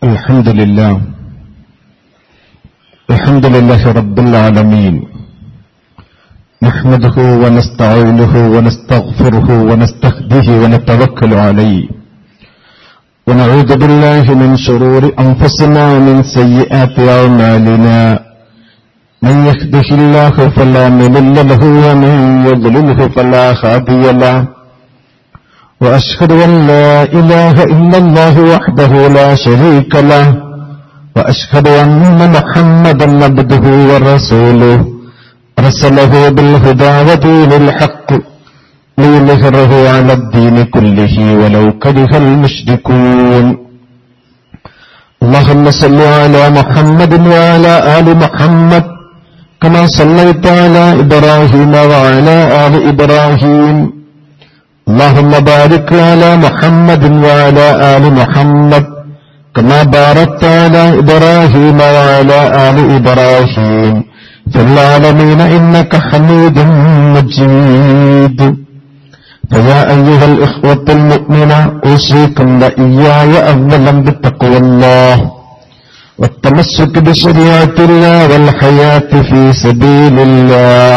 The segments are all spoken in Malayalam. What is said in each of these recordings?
الحمد لله رب العالمين نحمده ونستعينه ونستغفره ونستهديه ونتوكل عليه ونعوذ بالله من شرور أنفسنا ومن سيئات أعمالنا من يهده الله فلا مضل له ومن يضلله فلا هادي له وأشهد أن لا إله إلا الله وحده لا شريك له وأشهد أن محمدا عبده ورسوله أرسله بالهدى ودين الحق ليظهره على الدين كله ولو كره المشركون اللهم صل على محمد وعلى آل محمد كما صليت على إبراهيم وعلى آل إبراهيم اللهم بارك على محمد وعلى آل محمد كما باركت على إبراهيم وعلى آل إبراهيم في العالمين إنك حميد مجيد فيا أيها الإخوة المؤمنة أوصيكم وإياي أولا بتقوى الله والتمسك بشريعة الله والحياة في سبيل الله.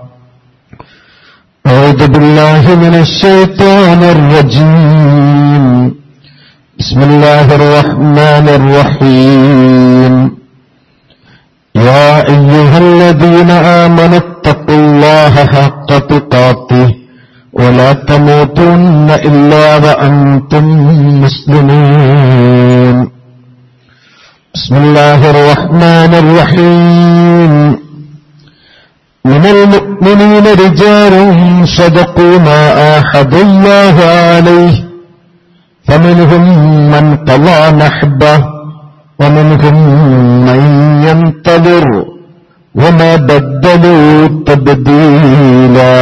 أعوذ بالله من الشيطان الرجيم. بسم الله الرحمن الرحيم. يا أيها الذين آمنوا اتقوا الله حق تقاته ولا تموتن إلا وأنتم مسلمون. بسم الله الرحمن الرحيم. من المؤمنين رجال صدقوا ما عاهدوا الله عليه فمنهم من قضى نحبه ومنهم من ينتظر وما بدلوا تبديلا.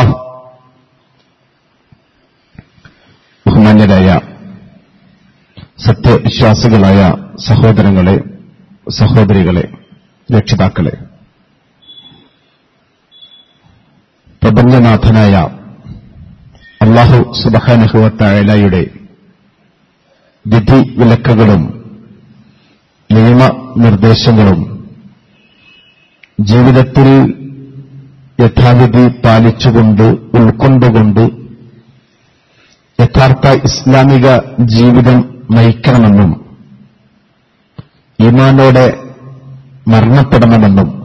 ബഹുമാന്യരായ സത്യവിശ്വാസികളായ സഹോദരങ്ങളെ, സഹോദരികളെ, രക്ഷിതാക്കളെ, പ്രപഞ്ചനാഥനായ അല്ലാഹു സുബ്ഹാനഹു വ തആലയുടെ വിധി വിലക്കുകളും നിയമനിർദ്ദേശങ്ങളും ജീവിതത്തിൽ യഥാവിധി പാലിച്ചുകൊണ്ട് ഉൾക്കൊണ്ടുകൊണ്ട് യഥാർത്ഥ ഇസ്ലാമിക ജീവിതം നയിക്കണമെന്നും ഈമാനോടെ മരണപ്പെടണമെന്നും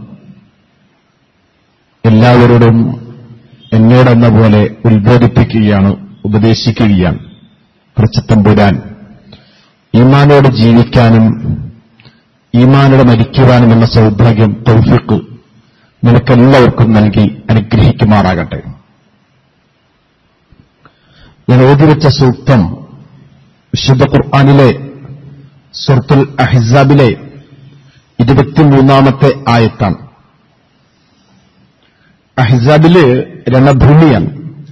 എല്ലാവരോടും എന്നോടെന്ന പോലെ ഉത്ബോധിപ്പിക്കുകയാണ്, ഉപദേശിക്കുകയാണ്. പടച്ചതമ്പുരാൻ ഈമാനോട് ജീവിക്കാനും ഈമാനോട് മരിക്കുവാനും എന്ന സൗഭാഗ്യം, തൗഫീഖ് നിനക്കെല്ലാവർക്കും നൽകി അനുഗ്രഹിക്കുമാറാകട്ടെ. ഞാൻ ഓതിവെച്ച സൂക്തം വിശുദ്ധ ഖുർആനിലെ സൂറത്തുൽ അഹ്സാബിലെ 23-ാമത്തെ ആയത്താണ്. അഹ്സാബില് രണഭൂമിയാണ്.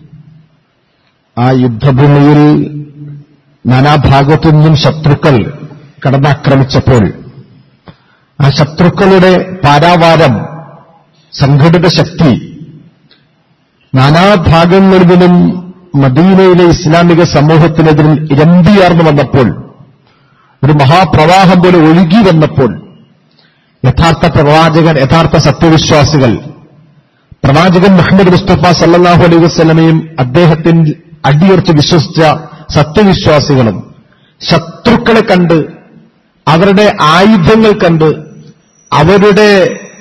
ആ യുദ്ധഭൂമിയിൽ നാനാഭാഗത്തു നിന്നും ശത്രുക്കൾ കടന്നാക്രമിച്ചപ്പോൾ ആ ശത്രുക്കളുടെ പാരാവാരം, സംഘടിത ശക്തി നാനാഭാഗങ്ങളിൽ നിന്നും മദീനയിലെ ഇസ്ലാമിക സമൂഹത്തിനെതിരിൽ ഇരമ്പിയാർന്നു വന്നപ്പോൾ, ഒരു മഹാപ്രവാഹം പോലെ ഒഴുകി വന്നപ്പോൾ യഥാർത്ഥ പ്രവാചകൻ, യഥാർത്ഥ സത്യവിശ്വാസികൾ, പ്രവാചകൻ മുഹമ്മദ് മുസ്തഫ സല്ലല്ലാഹു അലൈഹി വസല്ലമയും അദ്ദേഹത്തിൽ അടിയുറച്ച് വിശ്വസിച്ച സത്യവിശ്വാസികളും ശത്രുക്കളെ കണ്ട്, അവരുടെ ആയുധങ്ങൾ കണ്ട്, അവരുടെ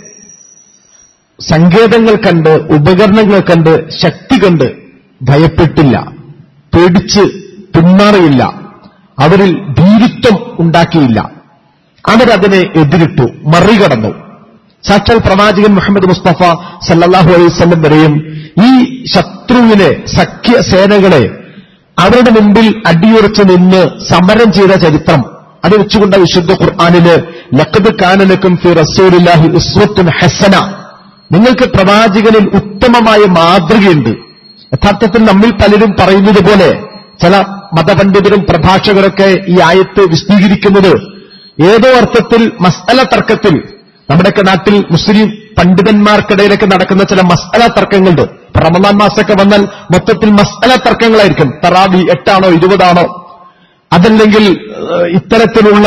സങ്കേതങ്ങൾ കണ്ട്, ഉപകരണങ്ങൾ കണ്ട്, ശക്തി കണ്ട് ഭയപ്പെട്ടില്ല, പേടിച്ച് പിന്മാറിയില്ല, അവരിൽ ഭീരുത്വം ഉണ്ടാക്കിയില്ല. അവരതിനെ എതിരിട്ടു, മറികടന്നു. സാക്ഷാൽ പ്രവാചകൻ മുഹമ്മദ് മുസ്തഫ സല്ലല്ലാഹു അലൈഹി വസല്ലം വരെയും ഈ ശത്രുവിനെ, സഖ്യസേനകളെ അവരുടെ മുമ്പിൽ അടിയുറച്ചു നിന്ന് സമരം ചെയ്ത ചരിത്രം അത് വെച്ചുകൊണ്ട് വിശുദ്ധ ഖുർആനില് ലഖദ് കാന ലക്കും ഫീ റസൂലില്ലാഹി ഉസ്വത്തുൻ ഹസന, നിങ്ങൾക്ക് പ്രവാചകനിൽ ഉത്തമമായ മാതൃകയുണ്ട്. യഥാർത്ഥത്തിൽ നമ്മിൽ പലരും പറയുന്നത് പോലെ ചില മതപണ്ഡിതരും പ്രഭാഷകരൊക്കെ ഈ ആയത്ത് വിശദീകരിക്കുന്നത് ഏതോ അർത്ഥത്തിൽ മസ്അല തർക്കത്തിൽ, നമ്മുടെയൊക്കെ നാട്ടിൽ മുസ്ലിം പണ്ഡിതന്മാർക്കിടയിലൊക്കെ നടക്കുന്ന ചില മസ്അല തർക്കങ്ങളുണ്ട്. റമദാൻ മാസമൊക്കെ വന്നാൽ മൊത്തത്തിൽ മസ്അല തർക്കങ്ങളായിരിക്കും. തറാവി 8 ആണോ 20 ആണോ, അതല്ലെങ്കിൽ ഇത്തരത്തിലുള്ള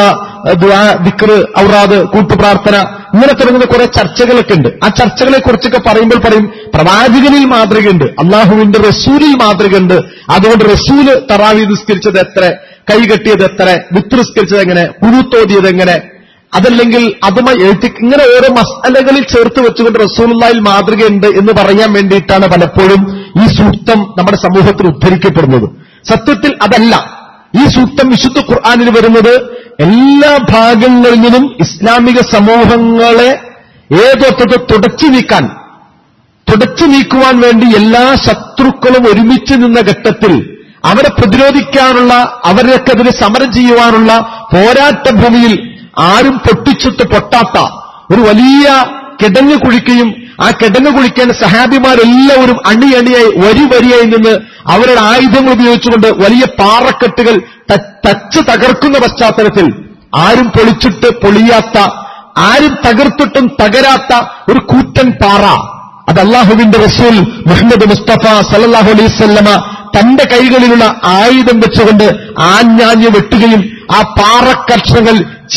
ദുആ, ദിക്ർ, ഔറാദ്, കൂട്ടുപ്രാർത്ഥന, ഇങ്ങനെ തുടങ്ങുന്ന കുറെ ചർച്ചകളൊക്കെ ഉണ്ട്. ആ ചർച്ചകളെ കുറിച്ചൊക്കെ പറയുമ്പോൾ പറയും പ്രവാചകനിൽ മാതൃകയുണ്ട്, അള്ളാഹുവിന്റെ റസൂലിൽ മാതൃകയുണ്ട്. അതുകൊണ്ട് റസൂല് തറാവീഹ് നിസ്കരിച്ചത് എത്ര, കൈകെട്ടിയത് എത്ര, വിത്ർ നിസ്കരിച്ചത് എങ്ങനെ, ഖുനൂത്ത് എങ്ങനെ, അതല്ലെങ്കിൽ അതുമായി ഇങ്ങനെ ഓരോ മസ്അലകളിൽ ചേർത്ത് വെച്ചുകൊണ്ട് റസൂലുള്ളാഹിൽ മാതൃകയുണ്ട് എന്ന് പറയാൻ വേണ്ടിയിട്ടാണ് പലപ്പോഴും ഈ സൂക്തം നമ്മുടെ സമൂഹത്തിൽ ഉദ്ധരിക്കപ്പെടുന്നത്. സത്യത്തിൽ അതല്ല. ഈ സൂക്തം വിശുദ്ധ ഖുർആനിൽ വരുന്നത് എല്ലാ ഭാഗങ്ങളിൽ നിന്നും ഇസ്ലാമിക സമൂഹങ്ങളെ ഏതൊറ്റത്ത് തുടച്ചു നീക്കുവാൻ വേണ്ടി എല്ലാ ശത്രുക്കളും ഒരുമിച്ച് നിന്ന ഘട്ടത്തിൽ അവരെ പ്രതിരോധിക്കാനുള്ള, അവരെക്കെതിരെ സമരം ചെയ്യുവാനുള്ള പോരാട്ട ഭൂമിയിൽ ആരും പൊട്ടാത്ത ഒരു വലിയ കിടങ്ങ് കുഴിക്കുകയും ആ കിടങ്ങ് കുഴിക്കാൻ സഹാബിമാരെല്ലാവരും അണിയണിയായി വരിയായി നിന്ന് അവരുടെ ആയുധങ്ങൾ ഉപയോഗിച്ചുകൊണ്ട് വലിയ പാറക്കെട്ടുകൾ തച്ച് തകർക്കുന്ന പശ്ചാത്തലത്തിൽ ആരും പൊളിയാത്ത, ആരും തകർത്തിട്ടും തകരാത്ത ഒരു കൂറ്റൻ പാറ, അത് അല്ലാഹുവിന്റെ റസൂൽ മുഹമ്മദ് മുസ്തഫ സല്ലല്ലാഹു അലൈഹി വസല്ലമ തന്റെ കൈകളിലുള്ള ആയുധം വെച്ചുകൊണ്ട് ആഞ്ഞാഞ്ഞ് വെട്ടുകയും ആ പാറക്കഷ്ണങ്ങൾ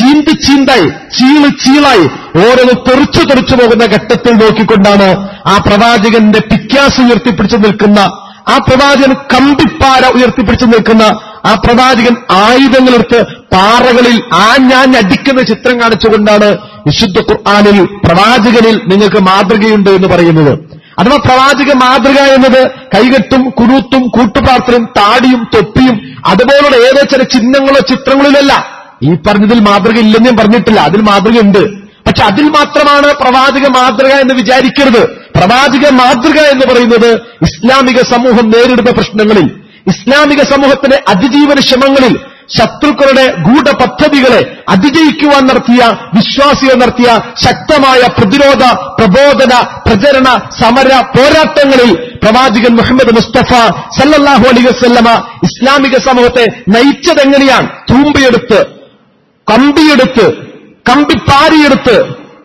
ചീളായി ഓരോന്ന് തെറിച്ചു പോകുന്ന ഘട്ടത്തിൽ നോക്കിക്കൊണ്ടാണ് ആ പ്രവാചകന്റെ പിക്കാസ് ഉയർത്തിപ്പിടിച്ചു നിൽക്കുന്ന, ആ പ്രവാചകൻ കമ്പിപ്പാര ഉയർത്തിപ്പിടിച്ചു നിൽക്കുന്ന, ആ പ്രവാചകൻ ആയുധങ്ങളെടുത്ത് പാറകളിൽ ആഞ്ഞാഞ്ഞടിക്കുന്ന ചിത്രം കാണിച്ചുകൊണ്ടാണ് വിശുദ്ധ ഖുർആനിൽ പ്രവാചകനിൽ നിങ്ങൾക്ക് മാതൃകയുണ്ട് എന്ന് പറയുന്നത്. അഥവാ പ്രവാചക മാതൃക എന്നത് കൈകെട്ടും കുനൂത്തും കൂട്ടുപ്രാർത്ഥനയും താടിയും തൊപ്പിയും അതുപോലുള്ള ഏതോ ചില ചിഹ്നങ്ങളോ ചിത്രങ്ങളിലല്ല. ഈ പറഞ്ഞതിൽ മാതൃക ഇല്ലെന്ന് ഞാൻ പറഞ്ഞിട്ടില്ല, അതിൽ മാതൃകയുണ്ട്. പക്ഷെ അതിൽ മാത്രമാണ് പ്രവാചക മാതൃക എന്ന് വിചാരിക്കരുത്. പ്രവാചക മാതൃക എന്ന് പറയുന്നത് ഇസ്ലാമിക സമൂഹം നേരിടുന്ന പ്രശ്നങ്ങളിൽ, ഇസ്ലാമിക സമൂഹത്തിന്റെ അതിജീവന ശ്രമങ്ങളിൽ, ശത്രുക്കളുടെ ഗൂഢപദ്ധതികളെ അതിജയിക്കുവാൻ നടത്തിയ, വിശ്വാസികൾ നടത്തിയ ശക്തമായ പ്രതിരോധ, പ്രബോധന, പ്രചരണ, സമര പോരാട്ടങ്ങളിൽ പ്രവാചകൻ മുഹമ്മദ് മുസ്തഫ സല്ലല്ലാഹു അലൈഹി വസല്ലമ ഇസ്ലാമിക സമൂഹത്തെ നയിച്ചതെങ്ങനെയാണ്? തൂമ്പയെടുത്ത്, കമ്പിയെടുത്ത്, കമ്പിപ്പാരിയെടുത്ത്,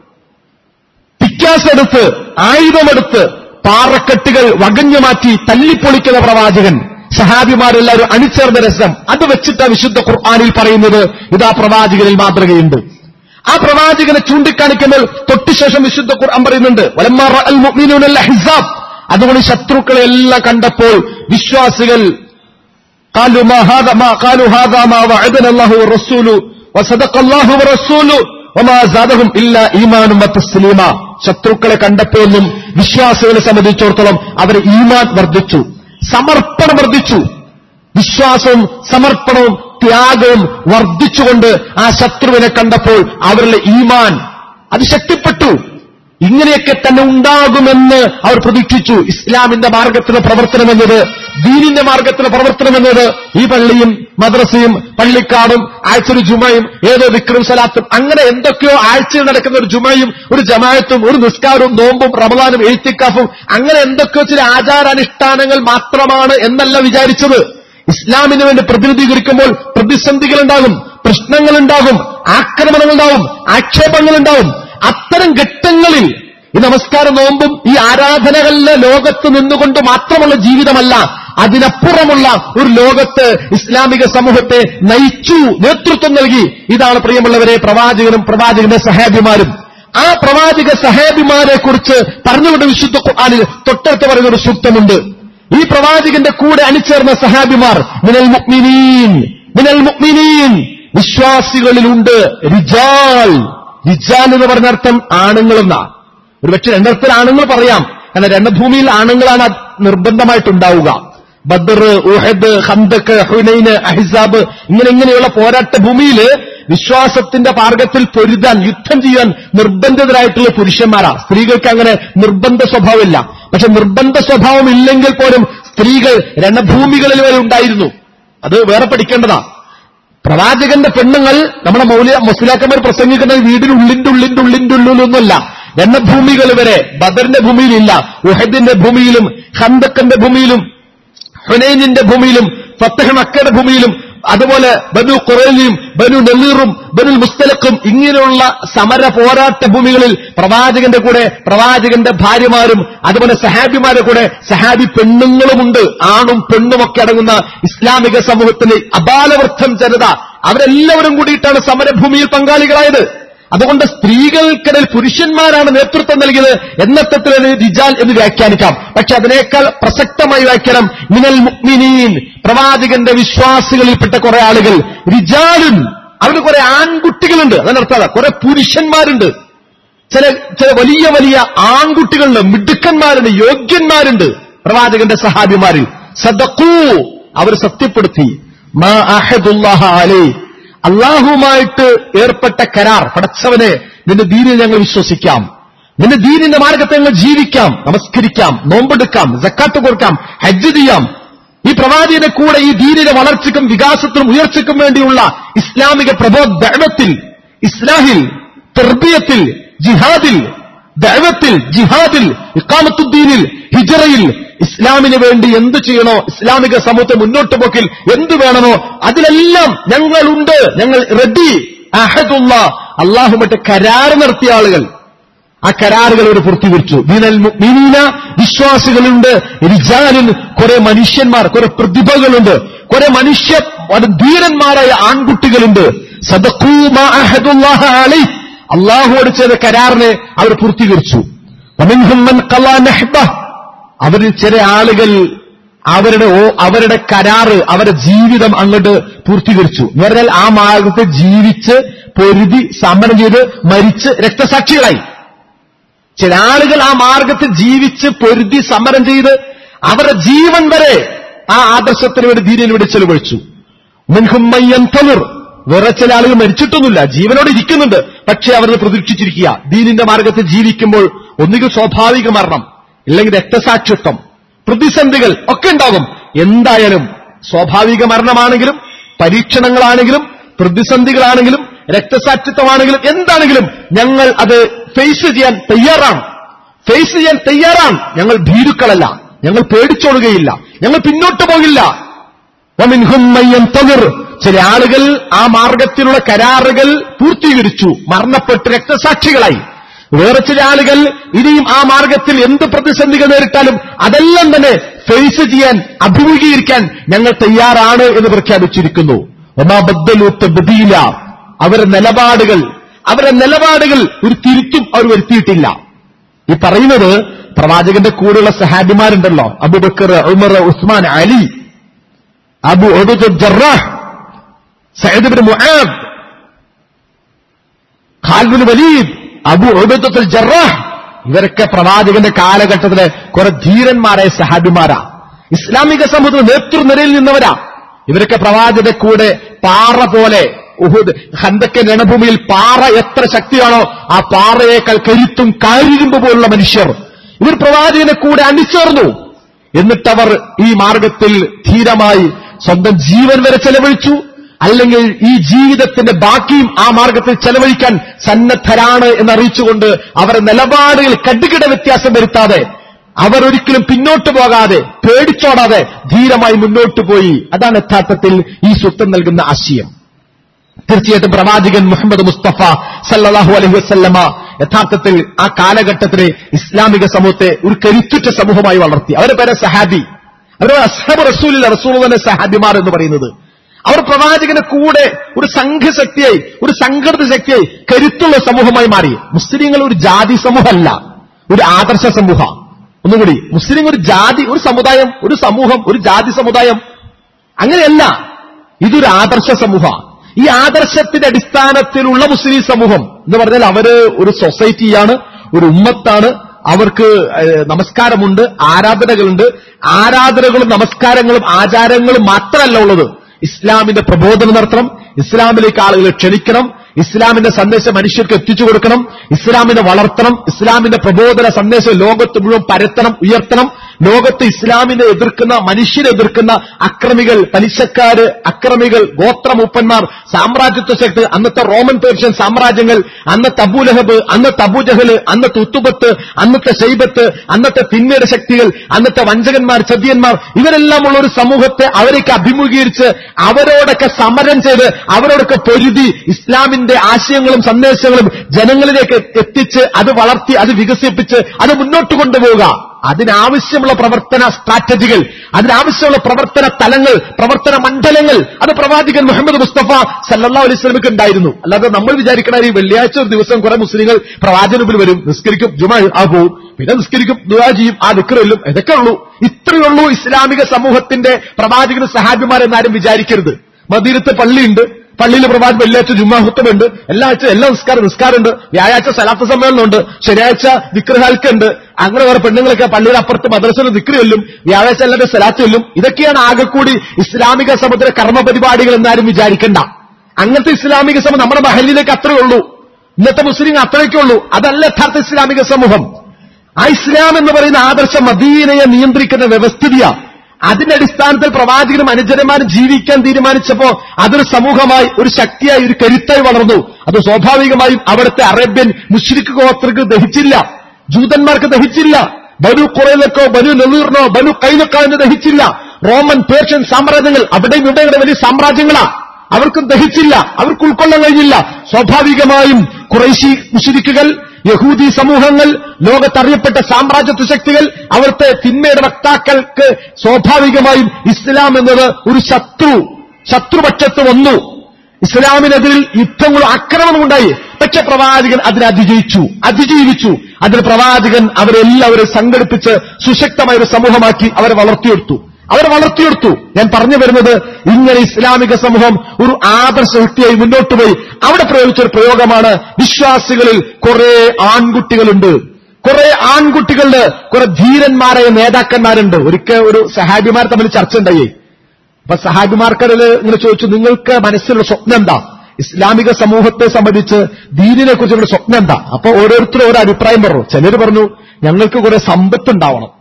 പിക്കാസെടുത്ത്, ആയുധമെടുത്ത് പാറക്കെട്ടുകൾ വകഞ്ഞുമാറ്റി തല്ലിപ്പൊളിക്കുന്ന പ്രവാചകൻ, സഹാബിമാരെല്ലാവരും അണിചേർന്ന രസം, അത് വെച്ചിട്ട് വിശുദ്ധ ഖുർആനിൽ പറയുന്നത് ഇതാ പ്രവാചകനിൽ മാതൃകയുണ്ട്. ആ പ്രവാചകനെ ചൂണ്ടിക്കാണിക്കുമ്പോൾ തൊട്ടുശേഷം വിശുദ്ധ ഖുർആൻ പറയുന്നുണ്ട് വലമ്മാ റഅൽ മുഅ്മിനൂന അൽ അഹ്സാബ്. അതുകൊണ്ട് ശത്രുക്കളെ എല്ലാം കണ്ടപ്പോൾ വിശ്വാസികൾ ഖാലു ഹാദാ മാ വഅദന അല്ലാഹു വറസൂലു വസദഖ അല്ലാഹു വറസൂലു വമാ സാദഹും ഇല്ലാ ഈമാനും വതസ്ലീമ. ശത്രുക്കളെ കണ്ടപ്പോഴും വിശ്വാസികളെ സംബന്ധിച്ചിടത്തോളം അവരെ ഈമാൻ വർദ്ധിച്ചു, സമർപ്പണം വർദ്ധിച്ചു. വിശ്വാസവും സമർപ്പണവും ത്യാഗവും വർദ്ധിച്ചുകൊണ്ട് ആ ശത്രുവിനെ കണ്ടപ്പോൾ അവരുടെ ഈമാൻ അത് ശക്തിപ്പെട്ടു. ഇങ്ങനെയൊക്കെ തന്നെ ഉണ്ടാകുമെന്ന് അവർ പ്രതീക്ഷിച്ചു. ഇസ്ലാമിന്റെ മാർഗത്തിലെ പ്രവർത്തനമെന്നത്, ദീനിന്റെ മാർഗത്തിലെ പ്രവർത്തനമെന്നത് ഈ പള്ളിയും മദ്രസയും പള്ളിക്കാടും ആഴ്ചയൊരു ജുമയും ഏതോ ദിക്റും സലാത്തും അങ്ങനെ എന്തൊക്കെയോ ആഴ്ചയിൽ നടക്കുന്ന ഒരു ജുമയും ഒരു ജമാഅത്തും ഒരു നിസ്കാരവും നോമ്പും റമദാനും എഴുത്തിക്കാഫും അങ്ങനെ എന്തൊക്കെയോ ചില ആചാരാനുഷ്ഠാനങ്ങൾ മാത്രമാണ് എന്നല്ല വിചാരിച്ചത്. ഇസ്ലാമിന് വേണ്ടി പ്രതിനിധീകരിക്കുമ്പോൾ പ്രതിസന്ധികളുണ്ടാകും, പ്രശ്നങ്ങളുണ്ടാകും, ആക്രമണങ്ങളുണ്ടാവും, ആക്ഷേപങ്ങളുണ്ടാവും. അത്തരം ഘട്ടങ്ങളിൽ ഈ നമസ്കാരം നോമ്പും ഈ ആരാധനകളിലെ ലോകത്ത് നിന്നുകൊണ്ട് മാത്രമുള്ള ജീവിതമല്ല, അതിനപ്പുറമുള്ള ഒരു ലോകത്ത് ഇസ്ലാമിക സമൂഹത്തെ നയിച്ചു, നേതൃത്വം നൽകി. ഇതാണ് പ്രിയമുള്ളവരെ പ്രവാചകനും പ്രവാചകന്റെ സഹാബിമാരും. ആ പ്രവാചക സഹാബിമാരെ കുറിച്ച് പറഞ്ഞുകൊണ്ട് വിശുദ്ധ ഖുർആനിൽ തൊട്ടടുത്ത് പറയുന്ന ഒരു സൂക്തമുണ്ട്. ഈ പ്രവാചകന്റെ കൂടെ അണിചേർന്ന സഹാബിമാർ മിനൽ മുഅ്മിനീൻ വിശ്വാസികളിലുണ്ട്. റിജാൽ എന്ന് പറഞ്ഞ അർത്ഥം ആണുങ്ങളെന്നാ. ഒരു പക്ഷേ രണ്ടർത്ഥത്തിൽ ആണുങ്ങൾ പറയാം, കാരണം രണഭൂമിയിൽ ആണുങ്ങളാണ് നിർബന്ധമായിട്ടുണ്ടാവുക. ബദർ, ഉഹദ്, ഖന്ദഖ്, ഹുനൈന്, അഹ്സാബ് ഇങ്ങനെയുള്ള പോരാട്ട ഭൂമിയിൽ വിശ്വാസത്തിന്റെ മാർഗത്തിൽ പൊരുതാൻ, യുദ്ധം ചെയ്യാൻ നിർബന്ധിതരായിട്ടുള്ള പുരുഷന്മാരാ. സ്ത്രീകൾക്ക് അങ്ങനെ നിർബന്ധ സ്വഭാവമില്ല. പക്ഷെ നിർബന്ധ സ്വഭാവം ഇല്ലെങ്കിൽ പോലും സ്ത്രീകൾ രണഭൂമികളിൽ വരെ ഉണ്ടായിരുന്നു. അത് വേറെ പഠിക്കേണ്ടതാ. പ്രവാചകന്റെ പെണ്ണുങ്ങൾ നമ്മുടെ മുസ്ലിയാക്കന്മാർ പ്രസംഗിക്കുന്ന വീടിന് ഉള്ളിന്റെ ഉള്ളിലൊന്നുമല്ല, രണഭൂമികൾ വരെ. ബദറിന്റെ ഭൂമിയിലില്ല, ഉഹദിന്റെ ഭൂമിയിലും ഖന്ദഖിന്റെ ഭൂമിയിലും ഹുനൈനിന്റെ ഭൂമിയിലും ഫത്ഹ് മക്കയുടെ ഭൂമിയിലും അതുപോലെ ബനു ഖുറൈലയും ബനു നളീറും ബനുൽ മുസ്തലഖും ഇങ്ങനെയുള്ള സമര പോരാട്ട ഭൂമികളിൽ പ്രവാചകന്റെ കൂടെ പ്രവാചകന്റെ ഭാര്യമാരും അതുപോലെ സഹാബിമാരുടെ കൂടെ സഹാബി പെണ്ണുങ്ങളുമുണ്ട്. ആണും പെണ്ണുമൊക്കെ അടങ്ങുന്ന ഇസ്ലാമിക സമൂഹത്തിലെ അബാലവൃദ്ധം ജനത അവരെല്ലാവരും കൂടിയിട്ടാണ് സമരഭൂമിയിൽ പങ്കാളികളായത്. അതുകൊണ്ട് സ്ത്രീകൾക്കിടയിൽ പുരുഷന്മാരാണ് നേതൃത്വം നൽകിയത് എന്നർത്ഥത്തിൽ റിജാൽ എന്ന് വ്യാഖ്യാനിക്കാം. പക്ഷെ അതിനേക്കാൾ പ്രസക്തമായി വ്യാഖ്യാനം മിനൽ മുഅ്മിനീൻ, പ്രവാചകന്റെ വിശ്വാസികളിൽപ്പെട്ട കുറെ ആളുകൾ, റിജാലുൻ, അവന് കുറെ ആൺകുട്ടികളുണ്ട്. അതിനർത്ഥം കുറെ പുരുഷന്മാരുണ്ട്, ചില വലിയ വലിയ ആൺകുട്ടികളുണ്ട്, മിടുക്കന്മാരുണ്ട്, യോഗ്യന്മാരുണ്ട് പ്രവാചകന്റെ സഹാബിമാരിൽ. സദഖൂ, അവർ സത്യപ്പെടുത്തി. മാ അഹദുല്ലാഹ അലൈഹി, അള്ളാഹുമായിട്ട് ഏർപ്പെട്ട കരാർ. പടച്ചവനെ, നിന്റെ ദീനിൽ ഞങ്ങൾ വിശ്വസിക്കാം, നിന്റെ ദീനിന്റെ മാർഗത്തെ ഞങ്ങൾ ജീവിക്കാം, നമസ്കരിക്കാം, നോമ്പെടുക്കാം, സക്കാത്ത് കൊടുക്കാം, ഹജ്ജ് ചെയ്യാം. ഈ പ്രവാചകന്റെ കൂടെ ഈ ദീനിന്റെ വളർച്ചയ്ക്കും വികാസത്തിനും ഉയർച്ചയ്ക്കും വേണ്ടിയുള്ള ഇസ്ലാമിക പ്രബോധനത്തിൽ, ഇസ്ലാഹിൽ, തർബിയത്തിൽ, ജിഹാദിൽ, ദഅവത്തിൽ, ജിഹാദിൽ, ഇഖാമത്തുദ്ദീനിൽ, ഹിജ്റയിൽ ഇസ്ലാമിന് വേണ്ടി എന്തു ചെയ്യണോ, ഇസ്ലാമിക സമൂഹത്തെ മുന്നോട്ട് പോക്കിൽ എന്തു വേണമോ അതിലെല്ലാം ഞങ്ങളുണ്ട്, ഞങ്ങൾ റെഡി. അഹദുള്ള, അള്ളാഹുമായിട്ട് കരാർ നടത്തിയ ആളുകൾ. ആ കരാറുകൾ അവർ പൂർത്തീകരിച്ചു. മിനൽ മുഅ്മിനീന, വിശ്വാസികളുണ്ട്. റിജാലുൻ, കുറെ മനുഷ്യന്മാർ, കുറെ പ്രതിഭകളുണ്ട്, കുറെ ധീരന്മാരായ ആൺകുട്ടികളുണ്ട്. സദഖൂ മാ അഹദുല്ലാഹ അലൈഹി, അള്ളാഹുവോട് ചെയ്ത കരാറിനെ അവർ പൂർത്തീകരിച്ചു. വമിൻഹും മൻ ഖളാ നഹ്ബഹ്, അവരിൽ ചില ആളുകൾ അവരുടെ കരാറ്, അവരുടെ ജീവിതം അങ്ങോട്ട് പൂർത്തീകരിച്ചു എന്ന് പറഞ്ഞാൽ ആ മാർഗത്തെ ജീവിച്ച് പൊരുതി സമരം ചെയ്ത് മരിച്ച് രക്തസാക്ഷികളായി. ചില ആളുകൾ ആ മാർഗത്തിൽ ജീവിച്ച് പൊരുതി സമരം ചെയ്ത് അവരുടെ ജീവൻ വരെ ആ ആദർശത്തിന് വേണ്ടി ദീനിന് വേണ്ടി ചെലവഴിച്ചു. മിൻഹും മൻ യൻതളിർ, വേറെ ചില ആളുകൾ മരിച്ചിട്ടൊന്നുമില്ല, ജീവനോട് ഇരിക്കുന്നുണ്ട്, പക്ഷെ അവർ പ്രതീക്ഷിച്ചിരിക്കുക. ദീനിന്റെ മാർഗത്തിൽ ജീവിക്കുമ്പോൾ ഒന്നുകിൽ സ്വാഭാവിക മരണം, ഇല്ലെങ്കിൽ രക്തസാക്ഷിത്വം, പ്രതിസന്ധികൾ ഒക്കെ ഉണ്ടാകും. എന്തായാലും സ്വാഭാവിക മരണമാണെങ്കിലും പരീക്ഷണങ്ങളാണെങ്കിലും പ്രതിസന്ധികളാണെങ്കിലും രക്തസാക്ഷിത്വമാണെങ്കിലും എന്താണെങ്കിലും ഞങ്ങൾ അത് ഫേസ് ചെയ്യാൻ തയ്യാറാണ്. ഞങ്ങൾ ഭീരുക്കളല്ല, ഞങ്ങൾ പേടിച്ചോടുകയില്ല, ഞങ്ങൾ പിന്നോട്ട് പോകില്ല. വമിൻഹും മൻ യൻതളിർ, ചില ആളുകൾ ആ മാർഗത്തിലുള്ള കരാറുകൾ പൂർത്തീകരിച്ചു, മരണപ്പെട്ട് രക്തസാക്ഷികളായി. വേറെ ചില ആളുകൾ ഇനിയും ആ മാർഗത്തിൽ എന്ത് പ്രതിസന്ധികൾ നേരിട്ടാലും അതെല്ലാം തന്നെ ഫേസ് ചെയ്യാൻ, അഭിമുഖീകരിക്കാൻ ഞങ്ങൾ തയ്യാറാണ് എന്ന് പ്രഖ്യാപിച്ചിരിക്കുന്നു. വമാ ബദ്ദലൂ തബ്ദീല, അവരുടെ നിലപാടുകൾ ഒരു തിരിച്ചും അവർ വരുത്തിയിട്ടില്ല. ഈ പറയുന്നത് പ്രവാചകന്റെ കൂടെയുള്ള സഹാബിമാരുണ്ടല്ലോ, Abu Bakr, Umar, Usman, Ali, Abu Ubaida Jarrah, Saad ibn Muadh, Khalid ibn Walid, Abu Ubaidatul Jarrah, ഇവരൊക്കെ പ്രവാചകന്റെ കാലഘട്ടത്തിലെ കുറെ ധീരന്മാരായ സഹാബിമാരാ, ഇസ്ലാമിക സമൂഹത്തിൽ നേതൃനിരയിൽ നിന്നവരാ. ഇവരൊക്കെ പ്രവാചകന്റെ കൂടെ പാറ പോലെ, ഉഹുദ് ഖന്തക്ക് രണഭൂമിയിൽ പാറ എത്ര ശക്തിയാണോ ആ പാറയേക്കാൾ കരുത്തും കാരിരുമ്പ് പോലുള്ള മനുഷ്യർ. ഇവർ പ്രവാചകന്റെ കൂടെ അണിചേർന്നു. എന്നിട്ടവർ ഈ മാർഗത്തിൽ ധീരമായി സ്വന്തം ജീവൻ വരെ ചെലവഴിച്ചു. അല്ലെങ്കിൽ ഈ ജീവിതത്തിന്റെ ബാക്കിയും ആ മാർഗത്തിൽ ചെലവഴിക്കാൻ സന്നദ്ധരാണ് എന്നറിയിച്ചുകൊണ്ട് അവരുടെ നിലപാടുകൾ കടുകിട വ്യത്യാസം വരുത്താതെ, അവർ ഒരിക്കലും പിന്നോട്ട് പോകാതെ, പേടിച്ചോടാതെ ധീരമായി മുന്നോട്ട് പോയി. അതാണ് യഥാർത്ഥത്തിൽ ഈ സൂക്തം നൽകുന്ന ആശയം. തീർച്ചയായിട്ടും പ്രവാചകൻ മുഹമ്മദ് മുസ്തഫ സല്ലല്ലാഹു അലൈഹി വസല്ലമ യഥാർത്ഥത്തിൽ ആ കാലഘട്ടത്തിലെ ഇസ്ലാമിക സമൂഹത്തെ ഒരു കരുത്തുറ്റ സമൂഹമായി വളർത്തി. അവരുടെ പേരെ സഹാബി, അവരുടെ അസ്ഹാബ് റസൂലില്ല, റസൂലുള്ളാഹിന്റെ സഹാബിമാർ എന്ന് പറയുന്നത്. അവർ പ്രവാചകന്റെ കൂടെ ഒരു സംഘശക്തിയായി, ഒരു സംഘടിത ശക്തിയായി, കരുത്തുള്ള സമൂഹമായി മാറി. മുസ്ലിങ്ങൾ ഒരു ജാതി സമൂഹമല്ല, ഒരു ആദർശ സമൂഹ. ഒന്നുകൂടി, മുസ്ലിം ഒരു ജാതി, ഒരു സമുദായം, ഒരു സമൂഹം, ഒരു ജാതി സമുദായം അങ്ങനെയല്ല. ഇതൊരു ആദർശ സമൂഹ. ഈ ആദർശത്തിന്റെ അടിസ്ഥാനത്തിലുള്ള മുസ്ലിം സമൂഹം എന്ന് പറഞ്ഞാൽ അവര് ഒരു സൊസൈറ്റിയാണ്, ഒരു ഉമ്മത്താണ്. അവർക്ക് നമസ്കാരമുണ്ട്, ആരാധനകളുണ്ട്. ആരാധനകളും നമസ്കാരങ്ങളും ആചാരങ്ങളും മാത്രമല്ല ഉള്ളത്. ഇസ്ലാമിന്റെ പ്രബോധനം നടത്തണം, ഇസ്ലാമിലേക്ക് ആളുകളെ ക്ഷണിക്കണം, ഇസ്ലാമിന്റെ സന്ദേശം മനുഷ്യർക്ക് എത്തിച്ചു കൊടുക്കണം, ഇസ്ലാമിനെ വളർത്തണം, ഇസ്ലാമിന്റെ പ്രബോധന സന്ദേശം ലോകത്ത് മുഴുവൻ പരത്തണം, ഉയർത്തണം. ലോകത്ത് ഇസ്ലാമിനെ എതിർക്കുന്ന, മനുഷ്യരെ എതിർക്കുന്ന അക്രമികൾ, പലിശക്കാര്, അക്രമികൾ, ഗോത്രമൂപ്പന്മാർ, സാമ്രാജ്യത്വ ശക്തി, അന്നത്തെ റോമൻ പേർഷ്യൻ സാമ്രാജ്യങ്ങൾ, അന്നത്തെ അബൂലഹബ്, അന്നത്തെ അബൂജഹല്, അന്നത്തെ ഉത്തുബത്ത്, അന്നത്തെ ശൈബത്ത്, അന്നത്തെ തിന്മയുടെ ശക്തികൾ, അന്നത്തെ വഞ്ചകന്മാർ, ചതിയന്മാർ, ഇവരെല്ലാം ഉള്ള ഒരു സമൂഹത്തെ അവരൊക്കെ അഭിമുഖീകരിച്ച് അവരോടൊക്കെ സമരം ചെയ്ത് അവരോടൊക്കെ പൊരുതി ഇസ്ലാമിന്റെ ആശയങ്ങളും സന്ദേശങ്ങളും ജനങ്ങളിലേക്ക് എത്തിച്ച് അത് വളർത്തി, അത് വികസിപ്പിച്ച് അത് മുന്നോട്ട് കൊണ്ടുപോവുക. അതിനാവശ്യമുള്ള പ്രവർത്തന സ്ട്രാറ്റജികൾ, അതിനാവശ്യമുള്ള പ്രവർത്തന തലങ്ങൾ, പ്രവർത്തന മണ്ഡലങ്ങൾ അത് പ്രവാചകൻ മുഹമ്മദ് മുസ്തഫ സല്ലല്ലാഹു അലൈഹി വസല്ലമക്ക് ഉണ്ടായിരുന്നു. അല്ലാതെ നമ്മൾ വിചാരിക്കണ ഈ വെള്ളിയാഴ്ച ഒരു ദിവസം കുറെ മുസ്ലിങ്ങൾ പ്രവാചകന് മുമ്പിൽ വരും, നിസ്കരിക്കും, ജുമാ പോവും, പിന്നെ നിസ്കരിക്കും, ദുആ ചെയ്യും, ആ ദിക്റല്ലും, ഇതൊക്കെ ഉള്ളൂ. ഇത്രയേ ഉള്ളൂ ഇസ്ലാമിക സമൂഹത്തിന്റെ പ്രവാചകന് സഹാബിമാരെന്നാരും വിചാരിക്കരുത്. മദീനത്ത് പള്ളിയുണ്ട്, പള്ളിയിൽ പ്രവാചകൻ വെള്ളിയാഴ്ച ജുമാ ഖുത്ബയുണ്ട്, എല്ലാ നിസ്കാരമുണ്ട്, വ്യാഴാഴ്ച സലാത്ത് സമ്മേളനമുണ്ട്, ശനിയാഴ്ച ദിക്ർ ഹൽക്കുണ്ട്, അങ്ങനെ വേറെ പെണ്ണുങ്ങളൊക്കെ പള്ളിയുടെ അപ്പുറത്ത് മദ്രസയിൽ ദിക്ർ ചൊല്ലും, വ്യാഴാഴ്ച അല്ലാതെ സലാത്ത് ചൊല്ലും. ഇതൊക്കെയാണ് ആകെക്കൂടി ഇസ്ലാമിക സമുദ്ര കർമ്മ പരിപാടികൾ എന്നാരും വിചാരിക്കണ്ട. അങ്ങനത്തെ ഇസ്ലാമിക സമൂഹം നമ്മുടെ മഹലിലേക്ക് അത്രയേ ഉള്ളൂ. ഇന്നത്തെ മുസ്ലിം അത്രയൊക്കെ ഉള്ളൂ. അതല്ല യഥാർത്ഥ ഇസ്ലാമിക സമൂഹം. ആ ഇസ്ലാം എന്ന് പറയുന്ന ആദർശം മദീനയെ നിയന്ത്രിക്കുന്ന വ്യവസ്ഥിതിയാ. അതിന്റെ അടിസ്ഥാനത്തിൽ പ്രവാചകനും അനുചരന്മാരും ജീവിക്കാൻ തീരുമാനിച്ചപ്പോ അതൊരു സമൂഹമായി, ഒരു ശക്തിയായി, ഒരു കരുത്തായി വളർന്നു. അത് സ്വാഭാവികമായും അവിടുത്തെ അറേബ്യൻ മുശ്രിക്ക് ഗോത്രക്ക് ദഹിച്ചില്ല, ജൂതന്മാർക്ക് ദഹിച്ചില്ല, ബനു ഖുറൈലക്കോ ബനു നളീറിനോ ബനു കൈനക്കാവിന് ദഹിച്ചില്ല. റോമൻ പേർഷ്യൻ സാമ്രാജ്യങ്ങൾ അവിടെയും ഇവിടെയും വലിയ സാമ്രാജ്യങ്ങളാ, അവർക്കും ദഹിച്ചില്ല, അവർക്ക് ഉൾക്കൊള്ളാൻ കഴിഞ്ഞില്ല. സ്വാഭാവികമായും ഖുറൈശി മുശ്രിക്കുകൾ, യഹൂദി സമൂഹങ്ങൾ, ലോകത്തറിയപ്പെട്ട സാമ്രാജ്യത്വ ശക്തികൾ, അവിടുത്തെ തിന്മയുടെ വക്താക്കൾക്ക് സ്വാഭാവികമായും ഇസ്ലാം എന്നത് ഒരു ശത്രുപക്ഷത്ത് വന്നു. ഇസ്ലാമിനെതിരിൽ യുദ്ധങ്ങളും ആക്രമണവും ഉണ്ടായി. പക്ഷെ പ്രവാചകൻ അതിനെ അതിജീവിച്ചു. അതിന് പ്രവാചകൻ അവരെല്ലാവരും സംഘടിപ്പിച്ച് സുശക്തമായ ഒരു സമൂഹമാക്കി അവരെ വളർത്തിയെടുത്തു. ഞാൻ പറഞ്ഞു വരുന്നത്, ഇങ്ങനെ ഇസ്ലാമിക സമൂഹം ഒരു ആദർശ ശക്തിയായി മുന്നോട്ട് പോയി. അവിടെ പ്രയോഗിച്ചൊരു പ്രയോഗമാണ്, വിശ്വാസികളിൽ കുറെ ആൺകുട്ടികളുണ്ട്, കുറെ ധീരന്മാരായ നേതാക്കന്മാരുണ്ട്. ഒരിക്കൽ ഒരു സഹാബിമാർ തമ്മിൽ ചർച്ച ഉണ്ടായി. അപ്പൊ സഹാബിമാർക്കതിൽ ഇങ്ങനെ ചോദിച്ചു, നിങ്ങൾക്ക് മനസ്സിലുള്ള സ്വപ്നം എന്താ? ഇസ്ലാമിക സമൂഹത്തെ സംബന്ധിച്ച് ദീനിനെ കുറിച്ചുള്ള സ്വപ്നം എന്താ? അപ്പൊ ഓരോരുത്തരും ഓരോ അഭിപ്രായം പറഞ്ഞു. ചിലർ പറഞ്ഞു, ഞങ്ങൾക്ക് കുറെ സമ്പത്ത് ഉണ്ടാവണം,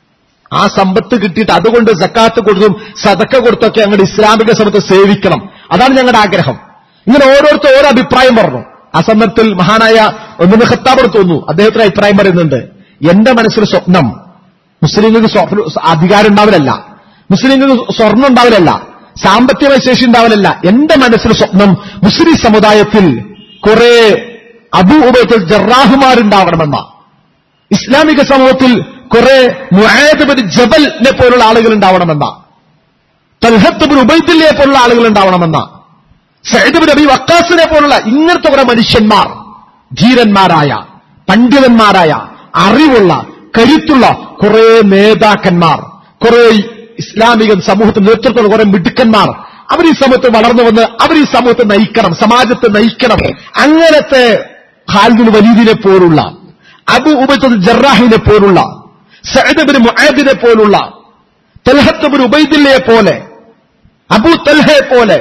ആ സമ്പത്ത് കിട്ടിയിട്ട് അതുകൊണ്ട് സക്കാത്ത് കൊടുത്തും സദക്ക കൊടുത്തൊക്കെ ഞങ്ങളുടെ ഇസ്ലാമിക സമൂഹത്തെ സേവിക്കണം, അതാണ് ഞങ്ങളുടെ ആഗ്രഹം. ഇങ്ങനെ ഓരോരുത്തർ ഓരോ അഭിപ്രായം പറഞ്ഞു. ആ സന്ദർഭത്തിൽ മഹാനായ ഉമർ ഖത്താബ് തോന്നുന്നു, അദ്ദേഹത്തിന് അഭിപ്രായം പറയുന്നുണ്ട്, എന്റെ മനസ്സിൽ സ്വപ്നം മുസ്ലിങ്ങൾക്ക് അധികാരം ഉണ്ടാവലല്ല, മുസ്ലിങ്ങൾക്ക് സ്വർണ്ണം ഉണ്ടാവലല്ല, സാമ്പത്തിക ശേഷി ഉണ്ടാവലല്ല. എന്റെ മനസ്സിൽ സ്വപ്നം മുസ്ലിം സമുദായത്തിൽ കുറെ അബൂ ഉബൈദ ജറാഹുമാരുണ്ടാവണമെന്ന, ഇസ്ലാമിക സമൂഹത്തിൽ കുറെ മുആദ് ബിൻ ജബലിനെ പോലുള്ള ആളുകൾ ഉണ്ടാവണമെന്ന, തൽഹത്ത് ബിൻ ഉബൈദില്ലയെ പോലുള്ള ആളുകൾ ഉണ്ടാവണമെന്ന, സഅദ് ബിൻ അബി വഖാസിനെ പോലുള്ള ഇങ്ങനത്തെ കുറെ മനുഷ്യന്മാർ, ധീരന്മാരായ, പണ്ഡിതന്മാരായ, അറിവുള്ള, കരുത്തുള്ള കുറെ നേതാക്കന്മാർ, കുറെ ഇസ്ലാമിക സമൂഹത്തിന് നേതൃത്വമുള്ള കുറെ മിടുക്കന്മാർ, അവർ ഈ സമൂഹത്തിൽ വളർന്നു വന്ന് അവർ ഈ സമൂഹത്തെ നയിക്കണം, സമാജത്തെ നയിക്കണം. അങ്ങനത്തെ ഖാലിദ് ബിൻ വലീദിനെ പോലുള്ള, അബൂ ഉബൈദ ജറാഹിനെ പോലുള്ള, സഅദ് ബിൻ മുആദിനെ പോലുള്ള, തൽഹത്ത് ബിൻ ഉബൈദില്ലയെ പോലെ, അബൂ തൽഹയെ പോലെ,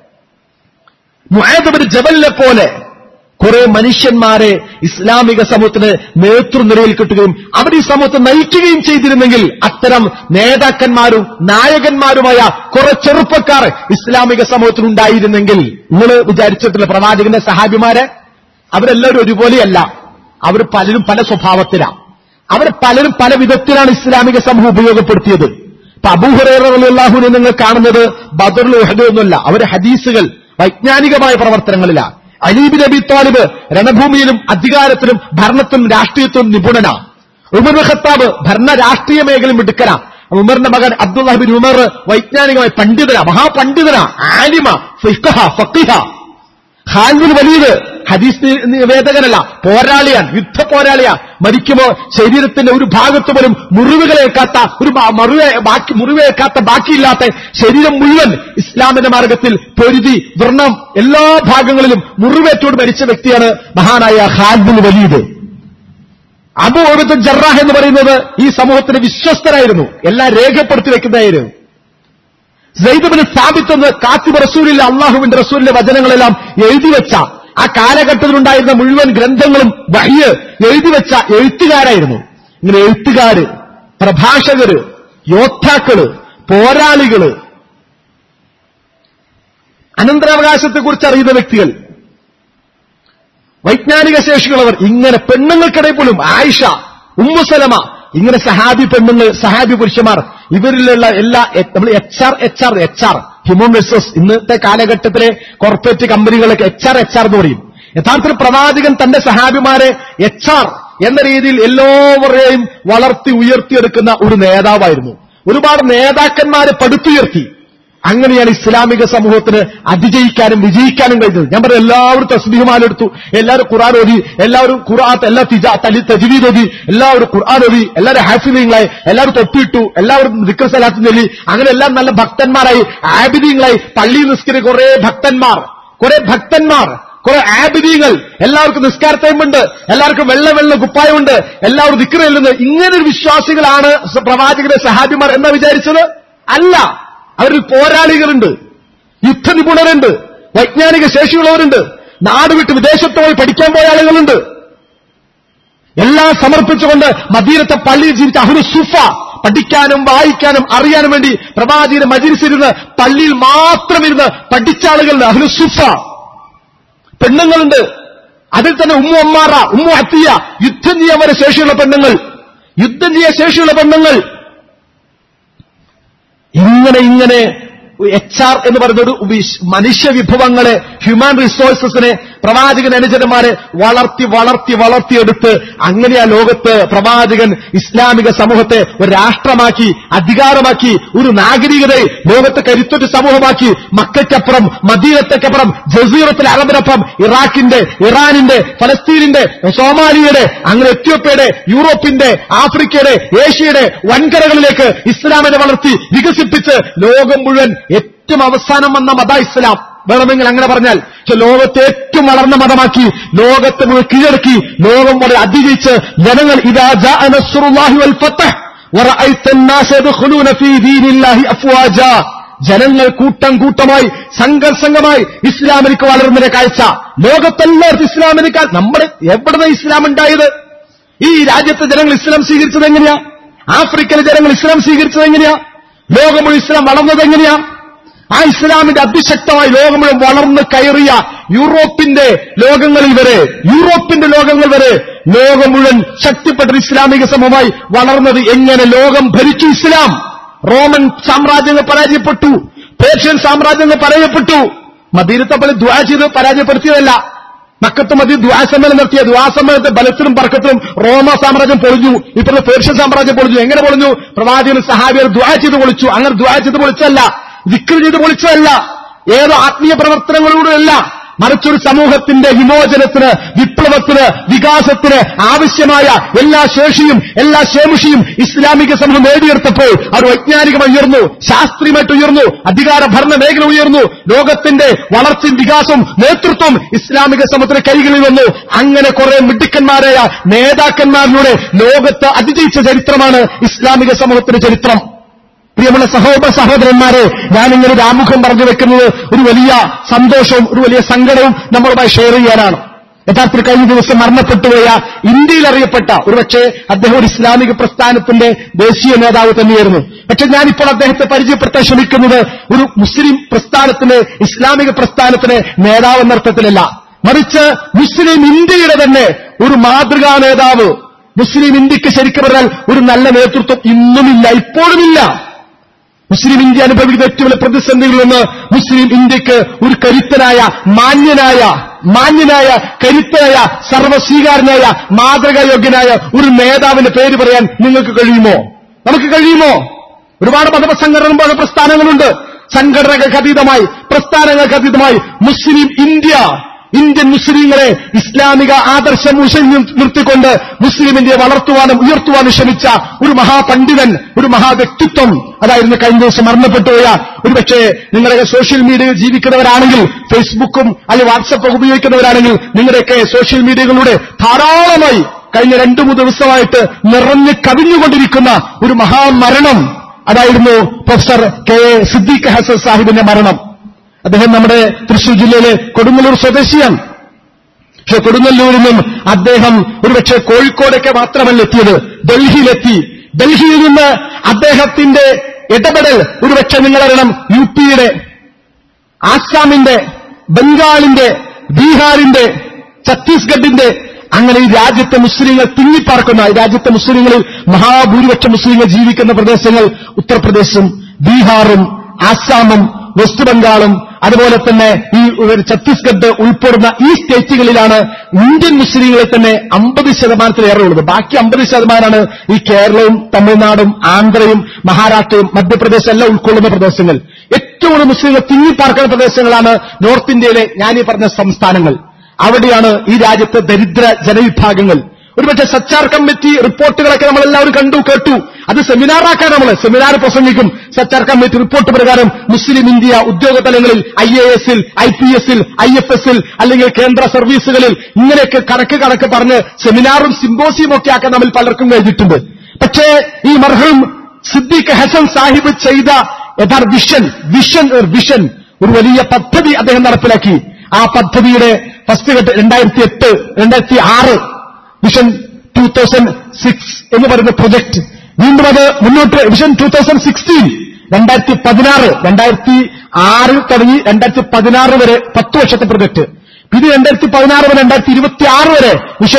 മുആദ് ബിൻ ജബലിനെ പോലെ കുറെ മനുഷ്യന്മാരെ ഇസ്ലാമിക സമൂഹത്തിന് നേതൃനിരയിൽ കിട്ടുകയും അവർ ഈ സമൂഹത്തെ നയിക്കുകയും ചെയ്തിരുന്നെങ്കിൽ, അത്തരം നേതാക്കന്മാരും നായകന്മാരുമായ കുറെ ചെറുപ്പക്കാർ ഇസ്ലാമിക സമൂഹത്തിനുണ്ടായിരുന്നെങ്കിൽ, നിങ്ങൾ വിചാരിച്ചിട്ടില്ല പ്രവാചകന്റെ സഹാബിമാരെ? അവരെല്ലാവരും ഒരുപോലെയല്ല, അവർ പലരും പല സ്വഭാവത്തിലാണ്, അവർ പലരും പല വിധത്തിലാണ് ഇസ്ലാമിക സമൂഹം ഉപയോഗപ്പെടുത്തിയത്. ഇപ്പൊ അബൂ ഹുറൈറ റളിയല്ലാഹു നിങ്ങൾ കാണുന്നത് ബദറിൽ ഉഹദ് ഒന്നുമല്ല, അവര് ഹദീസുകൾ വൈജ്ഞാനികമായ പ്രവർത്തനങ്ങളിലാണ്. അലി ബിൻ അബി ത്വാലിബ് രണഭൂമിയിലും അധികാരത്തിലും ഭരണത്തിലും രാഷ്ട്രീയത്തിലും നിപുണനാ. ഉമർ ബിൻ ഖത്താബ് ഭരണ രാഷ്ട്രീയ മേഖലയിൽ മിടുക്കനാ. ഉമറിന്റെ മകൻ അബ്ദുല്ലാഹ് ബിൻ ഉമർ വൈജ്ഞാനികമായ പണ്ഡിതനാ, മഹാപണ്ഡിതനാ, ആലിമ, ഫഖീഹ. ഖാലിദ് ബിൻ വലീദ് ഹദീസ് നിവേദകനല്ല, പോരാളിയാണ്, യുദ്ധ പോരാളിയാണ്. മരിക്കുമ്പോൾ ശരീരത്തിന്റെ ഒരു ഭാഗത്ത് പോലും മുറിവുകളേക്കാത്ത, മുറിവേക്കാത്ത ബാക്കിയില്ലാത്ത ശരീരം മുഴുവൻ ഇസ്ലാമിന്റെ മാർഗത്തിൽ പൊരുതി വ്രണം എല്ലാ ഭാഗങ്ങളിലും മുറിവേറ്റോട് മരിച്ച വ്യക്തിയാണ് മഹാനായ Khalid bin Walid. Abu Ubaida Jarrah എന്ന് പറയുന്നത് ഈ സമൂഹത്തിന് വിശ്വസ്തരായിരുന്നു, എല്ലാം രേഖപ്പെടുത്തി വെക്കുന്നതായിരുന്നു. സയ്യിദ് ബിൻ സാബിത്ത് എന്ന് കാത്തിബ് റസൂലില്ല, അള്ളാഹുവിന്റെ റസൂലിന്റെ വചനങ്ങളെല്ലാം എഴുതിവെച്ച, ആ കാലഘട്ടത്തിലുണ്ടായിരുന്ന മുഴുവൻ ഗ്രന്ഥങ്ങളും വഹ്യ് എഴുതിവെച്ച എഴുത്തുകാരായിരുന്നു. ഇങ്ങനെ എഴുത്തുകാര്, പ്രഭാഷകര്, യോദ്ധാക്കള്, പോരാളികള്, അനന്തരാവകാശത്തെക്കുറിച്ച് അറിയുന്ന വ്യക്തികൾ, വൈജ്ഞാനിക ശേഷികളവർ, ഇങ്ങനെ പെണ്ണുങ്ങൾക്കിടയിൽ പോലും ആയിഷ, ഉമ്മു സലമ, ഇങ്ങനെ സഹാബി പെണ്ണുങ്ങൾ, സഹാബി പുരുഷന്മാർ, ഇവരിലുള്ള എല്ലാ നമ്മൾ എച്ച് ആർ ഹ്യൂമൻ റിസോഴ്സ്, ഇന്നത്തെ കാലഘട്ടത്തിലെ കോർപ്പറേറ്റ് കമ്പനികളൊക്കെ എച്ച് ആർ എന്ന് പറയും. യഥാർത്ഥത്തിൽ പ്രവാചകൻ തന്റെ സഹാബിമാരെ എച്ച് ആർ എന്ന രീതിയിൽ എല്ലാവരെയും വളർത്തി ഉയർത്തിയെടുക്കുന്ന ഒരു നേതാവായിരുന്നു. ഒരുപാട് നേതാക്കന്മാരെ പടുത്തുയർത്തി. അങ്ങനെയാണ് ഇസ്ലാമിക സമൂഹത്തിന് അതിജയിക്കാനും വിജയിക്കാനും കഴിഞ്ഞത്. ഞാൻ പറഞ്ഞു, എല്ലാവരും തസ്ബീഹുമാലെടുത്തു, എല്ലാവരും ഖുർആൻ ഓതി, എല്ലാവരും തജ്വീദ് ഓതി, എല്ലാവരും ഖുർആൻ ഓതി, എല്ലാവരും ഹാഫിദീങ്ങളായി, എല്ലാവരും തൊപ്പിയിട്ടു, എല്ലാവരും ദിക്ർ സലാത്ത് ചൊല്ലി, അങ്ങനെ എല്ലാം നല്ല ഭക്തന്മാരായി, ആബിദീങ്ങളായി. പള്ളി നിസ്കരിക്കുന്ന കുറെ ഭക്തന്മാർ, കുറെ ആബിദീങ്ങൾ, എല്ലാവർക്കും നിസ്കാര ടൈമുണ്ട്, എല്ലാവർക്കും വെള്ള കുപ്പായമുണ്ട്, എല്ലാവരും ദിക്ർ ചൊല്ലുന്നത്. ഇങ്ങനൊരു വിശ്വാസികളാണ് പ്രവാചകരെ സഹാബിമാർ എന്നാ വിചാരിച്ചത്? അല്ല. അവരിൽ പോരാളികളുണ്ട്, യുദ്ധനിപുണരുണ്ട്, വൈജ്ഞാനിക ശേഷിയുള്ളവരുണ്ട്, നാട് വിട്ട് വിദേശത്ത് പോയി പഠിക്കാൻ പോയ ആളുകളുണ്ട്. എല്ലാം സമർപ്പിച്ചുകൊണ്ട് മദീനത്തെ പള്ളിയിൽ ജീവിച്ച അഹ്ലു സുഫ, പഠിക്കാനും വായിക്കാനും അറിയാനും വേണ്ടി പ്രവാചകന്റെ മജ്‌ലിസിലിരുന്ന് പള്ളിയിൽ മാത്രം ഇരുന്ന് പഠിച്ച ആളുകളുണ്ട്, അഹ്ലു സുഫ. പെണ്ണുങ്ങളുണ്ട്, അതിൽ തന്നെ ഉമ്മു അമ്മാറ, ഉമ്മു അത്തിയ, യുദ്ധം ചെയ്യാൻ വരെ ശേഷിയുള്ള പെണ്ണുങ്ങൾ. ഇങ്ങനെ HR എന്ന് പറയുന്ന ഒരു മനുഷ്യ വിഭവങ്ങളെ, ഹ്യൂമൻ റിസോഴ്സസിനെ പ്രവാചകൻ അനുചരന്മാരെ വളർത്തിയെടുത്ത് അങ്ങനെ ആ ലോകത്ത് പ്രവാചകൻ ഇസ്ലാമിക സമൂഹത്തെ ഒരു രാഷ്ട്രമാക്കി, അധികാരമാക്കി, ഒരു നാഗരികതയെ ലോകത്തെ കരുത്തുറ്റ സമൂഹമാക്കി. മക്കയ്ക്കപ്പുറം, മദീനത്തേക്കപ്പുറം, ജസീറത്തുൽ അറബിനൊപ്പം ഇറാഖിന്റെ, ഇറാനിന്റെ, ഫലസ്തീനിന്റെ, സോമാലിയയുടെ, അങ്ങനെ എത്യോപ്യയുടെ, യൂറോപ്പിന്റെ, ആഫ്രിക്കയുടെ, ഏഷ്യയുടെ വൻകരകളിലേക്ക് ഇസ്ലാമിനെ വളർത്തി വികസിപ്പിച്ച് ലോകം മുഴുവൻ ഏറ്റവും അവസാനം വന്ന മത ഇസ്ലാം വേണമെങ്കിൽ അങ്ങനെ പറഞ്ഞാൽ ലോകത്തെ ഏറ്റവും വളർന്ന മതമാക്കി, ലോകത്തെ മുഴുവൻ കീഴടക്കി, ലോകം വളരെ അതിജയിച്ച് ജനങ്ങൾ ഇദാ ജാഅ നസ്റുല്ലാഹി വൽ ഫത്ഹ് വറഅയ്ത അന്നാസ യദ്ഖുലൂന ഫീ ദീനില്ലാഹി അഫ്വാജാ, ജനങ്ങൾ കൂട്ടമായി സംഘമായി ഇസ്ലാമിലേക്ക് വളരുന്ന കാഴ്ച. ലോകത്തെല്ലാവർക്കും ഇസ്ലാമിലേക്ക്. നമ്മുടെ എവിടുന്ന ഇസ്ലാം ഉണ്ടായത്? ഈ രാജ്യത്തെ ജനങ്ങൾ ഇസ്ലാം സ്വീകരിച്ചത് എങ്ങനെയാ? ആഫ്രിക്കയിലെ ജനങ്ങൾ ഇസ്ലാം സ്വീകരിച്ചത് എങ്ങനെയാ? ലോകം മുഴുവൻ ഇസ്ലാം വളർന്നത് എങ്ങനെയാ? ആ ഇസ്ലാമിന്റെ അതിശക്തമായി ലോകം മുഴുവൻ വളർന്ന് കയറിയ യൂറോപ്പിന്റെ ലോകങ്ങൾ വരെ ലോകം മുഴുവൻ ശക്തിപ്പെട്ട ഇസ്ലാമിക സമൂഹമായി വളർന്നത് എങ്ങനെ? ലോകം ഭരിച്ചു ഇസ്ലാം. റോമൻ സാമ്രാജ്യങ്ങൾ പരാജയപ്പെട്ടു, പേർഷ്യൻ സാമ്രാജ്യങ്ങൾ പരാജയപ്പെട്ടു. മദീനത്തെ പള്ളി ദുആ ചെയ്ത് പരാജയപ്പെടുത്തിയതല്ല. മക്കത്ത് മദീന ദുആ സമ്മേളനം നടത്തിയ ദുആ സമ്മേളനത്തെ ബലത്തിലും പറക്കത്തിലും റോമ സാമ്രാജ്യം പൊളിഞ്ഞു. ഇപ്പോൾ പേർഷ്യൻ സാമ്രാജ്യം പൊളിഞ്ഞു. എങ്ങനെ പൊളിഞ്ഞു? പ്രവാചകൻ സഹാബികൾ ദുആ ചെയ്ത് പൊളിച്ചു. അങ്ങനെ ദുആ ചെയ്ത് പൊളിച്ചല്ല, ദിക്ർ ചെയ്ത് പൊളിച്ചതല്ല, ഏതോ ആത്മീയ പ്രവർത്തനങ്ങളിലൂടെയല്ല, മറിച്ചൊരു സമൂഹത്തിന്റെ വിമോചനത്തിന്, വിപ്ലവത്തിന്, വികാസത്തിന് ആവശ്യമായ എല്ലാ ശേഷിയും ഇസ്ലാമിക സമൂഹം നേടിയെടുത്തപ്പോൾ അവർ വൈജ്ഞാനികമായി ഉയർന്നു, ശാസ്ത്രീയമായിട്ട് ഉയർന്നു, അധികാര ഭരണ മേഖല ഉയർന്നു, ലോകത്തിന്റെ വളർച്ചയും വികാസവും നേതൃത്വം ഇസ്ലാമിക സമൂഹത്തിന്റെ കൈകളിൽ വന്നു. അങ്ങനെ കുറെ മിടുക്കന്മാരായ നേതാക്കന്മാരിലൂടെ ലോകത്ത് അതിജയിച്ച ചരിത്രമാണ് ഇസ്ലാമിക സമൂഹത്തിന്റെ ചരിത്രം. പ്രിയമുള്ള സഹോദരന്മാരെ, ഞാനിങ്ങനെ ഒരു ആമുഖം പറഞ്ഞു വെക്കുന്നത് ഒരു വലിയ സന്തോഷവും ഒരു വലിയ സങ്കടവും നമ്മളുമായി ഷെയർ ചെയ്യാനാണ്. യഥാർത്ഥത്തിൽ കഴിഞ്ഞ ദിവസം മരണപ്പെട്ടുപോയ ഇന്ത്യയിൽ അറിയപ്പെട്ട ഒരുപക്ഷെ അദ്ദേഹം ഒരു ഇസ്ലാമിക പ്രസ്ഥാനത്തിന്റെ ദേശീയ നേതാവ് തന്നെയായിരുന്നു. പക്ഷെ ഞാനിപ്പോൾ അദ്ദേഹത്തെ പരിചയപ്പെടുത്താൻ ശ്രമിക്കുന്നത് ഒരു മുസ്ലിം പ്രസ്ഥാനത്തിന്, ഇസ്ലാമിക പ്രസ്ഥാനത്തിന് നേതാവ് എന്നർത്ഥത്തിലല്ല, മറിച്ച് മുസ്ലിം ഇന്ത്യയുടെ തന്നെ ഒരു മാതൃകാ നേതാവ്. മുസ്ലിം ഇന്ത്യക്ക് ശരിക്കും പറഞ്ഞാൽ ഒരു നല്ല നേതൃത്വം ഇന്നുമില്ല, ഇപ്പോഴുമില്ല. മുസ്ലിം ഇന്ത്യ അനുഭവിക്കുന്ന ഏറ്റവും വലിയ പ്രതിസന്ധികളൊന്ന് മുസ്ലിം ഇന്ത്യക്ക് ഒരു കരുത്തനായ, മാന്യനായ, കരുത്തനായ, സർവ്വസ്വീകാരനായ, മാതൃകായോഗ്യനായ ഒരു നേതാവിന്റെ പേര് പറയാൻ നിങ്ങൾക്ക് കഴിയുമോ? നമുക്ക് കഴിയുമോ? ഒരുപാട് മതസംഘടനകളും മതപ്രസ്ഥാനങ്ങളുണ്ട്. സംഘടനകൾക്കതീതമായി, പ്രസ്ഥാനങ്ങൾക്കതീതമായി മുസ്ലിം ഇന്ത്യൻ മുസ്ലിങ്ങളെ ഇസ്ലാമിക ആദർശം നിർത്തിക്കൊണ്ട് മുസ്ലിം ഇന്ത്യയെ വളർത്തുവാനും ഉയർത്തുവാനും ശ്രമിച്ച ഒരു മഹാപണ്ഡിതൻ, ഒരു മഹാവ്യക്തിത്വം, അതായിരുന്നു കഴിഞ്ഞ ദിവസം മരണപ്പെട്ടുപോയ. ഒരുപക്ഷെ നിങ്ങളുടെ സോഷ്യൽ മീഡിയയിൽ ജീവിക്കുന്നവരാണെങ്കിൽ, ഫേസ്ബുക്കും അല്ലെങ്കിൽ വാട്സപ്പൊക്കെ ഉപയോഗിക്കുന്നവരാണെങ്കിൽ നിങ്ങളുടെയൊക്കെ സോഷ്യൽ മീഡിയകളിലൂടെ ധാരാളമായി കഴിഞ്ഞ 2-3 ദിവസമായിട്ട് നിറഞ്ഞു കവിഞ്ഞുകൊണ്ടിരിക്കുന്ന ഒരു മഹാമരണം, അതായിരുന്നു professor K A Siddique Hasan സാഹിബിന്റെ മരണം. അദ്ദേഹം നമ്മുടെ തൃശൂർ ജില്ലയിലെ കൊടുങ്ങല്ലൂർ സ്വദേശിയാണ്. പക്ഷെ കൊടുങ്ങല്ലൂരിൽ നിന്നും അദ്ദേഹം ഒരുപക്ഷെ കോഴിക്കോടൊക്കെ മാത്രമല്ല എത്തിയത്, ഡൽഹിയിലെത്തി. ഡൽഹിയിൽ നിന്ന് അദ്ദേഹത്തിന്റെ ഇടപെടൽ ഒരുപക്ഷെ നിങ്ങളറിയണം, UP-യുടെ, ആസാമിന്റെ, ബംഗാളിന്റെ, ബീഹാറിന്റെ, ഛത്തീസ്ഗഡിന്റെ, അങ്ങനെ ഈ രാജ്യത്തെ മുസ്ലിങ്ങൾ തിങ്ങിപ്പാർക്കുന്ന, ഈ രാജ്യത്തെ മുസ്ലിങ്ങളിൽ മഹാഭൂരിപക്ഷം മുസ്ലിങ്ങൾ ജീവിക്കുന്ന പ്രദേശങ്ങൾ ഉത്തർപ്രദേശും ബീഹാറും ആസാമും വെസ്റ്റ് ബംഗാളും അതുപോലെ തന്നെ ഈ ഛത്തീസ്ഗഡ് ഉൾപ്പെടുന്ന ഈ സ്റ്റേറ്റുകളിലാണ് ഇന്ത്യൻ മുസ്ലിങ്ങളെ തന്നെ 50%-ലേറെ ഉള്ളത്. ബാക്കി 50%-ാണ് ഈ കേരളവും തമിഴ്നാടും ആന്ധ്രയും മഹാരാഷ്ട്രയും മധ്യപ്രദേശ് എല്ലാം ഉൾക്കൊള്ളുന്ന പ്രദേശങ്ങൾ. ഏറ്റവും കൂടുതൽ മുസ്ലിങ്ങൾ തിങ്ങിപ്പാർക്കുന്ന പ്രദേശങ്ങളാണ് നോർത്ത് ഇന്ത്യയിലെ ഞാനീ പറഞ്ഞ സംസ്ഥാനങ്ങൾ. അവിടെയാണ് ഈ രാജ്യത്തെ ദരിദ്ര ജനവിഭാഗങ്ങൾ. ഒരുപക്ഷെ സച്ചാർ കമ്മിറ്റി റിപ്പോർട്ടുകളൊക്കെ നമ്മളെല്ലാവരും കണ്ടു കേട്ടു. അത് സെമിനാറാക്കാൻ സെമിനാർ പ്രസംഗിക്കും. സച്ചാർ കമ്മിറ്റി റിപ്പോർട്ട് പ്രകാരം മുസ്ലിം ഇന്ത്യ ഉദ്യോഗ തലങ്ങളിൽ IAS, IPS, IFS അല്ലെങ്കിൽ കേന്ദ്ര സർവീസുകളിൽ ഇങ്ങനെയൊക്കെ കണക്ക് പറഞ്ഞ് സെമിനാറും സിമ്പോസിയും ഒക്കെ ആക്കാൻ നമ്മൾ പലർക്കും കഴിഞ്ഞിട്ടുണ്ട്. പക്ഷേ ഈ മർഹൂം സിദ്ദീഖ് ഹസൻ സാഹിബ് ചെയ്ത യഥാർത്ഥ വിഷൻ ഒരു വലിയ പദ്ധതി അദ്ദേഹം നടപ്പിലാക്കി. ആ പദ്ധതിയുടെ ഫസ്റ്റ് ഘട്ടം 2008-2006 വിഷൻ 2006 എന്ന് പറയുന്ന പ്രൊജക്ട്. വീണ്ടും അത് മുന്നോട്ട് വിഷൻ 2016 2016 തുടങ്ങി 2016 വരെ 10 വർഷത്തെ പ്രൊജക്ട്. പിന്നെ 2016 മുതൽ 2026 വരെ വിഷൻ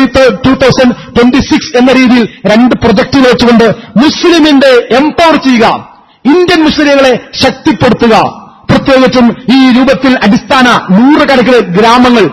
2026 എന്ന രീതിയിൽ 2 പ്രൊജക്ടുകൾ വെച്ചുകൊണ്ട് മുസ്ലിമിന്റെ എംപവർ ചെയ്യുക, ഇന്ത്യൻ മുസ്ലിങ്ങളെ ശക്തിപ്പെടുത്തുക. പ്രത്യേകിച്ചും ഈ രൂപത്തിൽ അടിസ്ഥാന 100 കണക്കിന് ഗ്രാമങ്ങൾ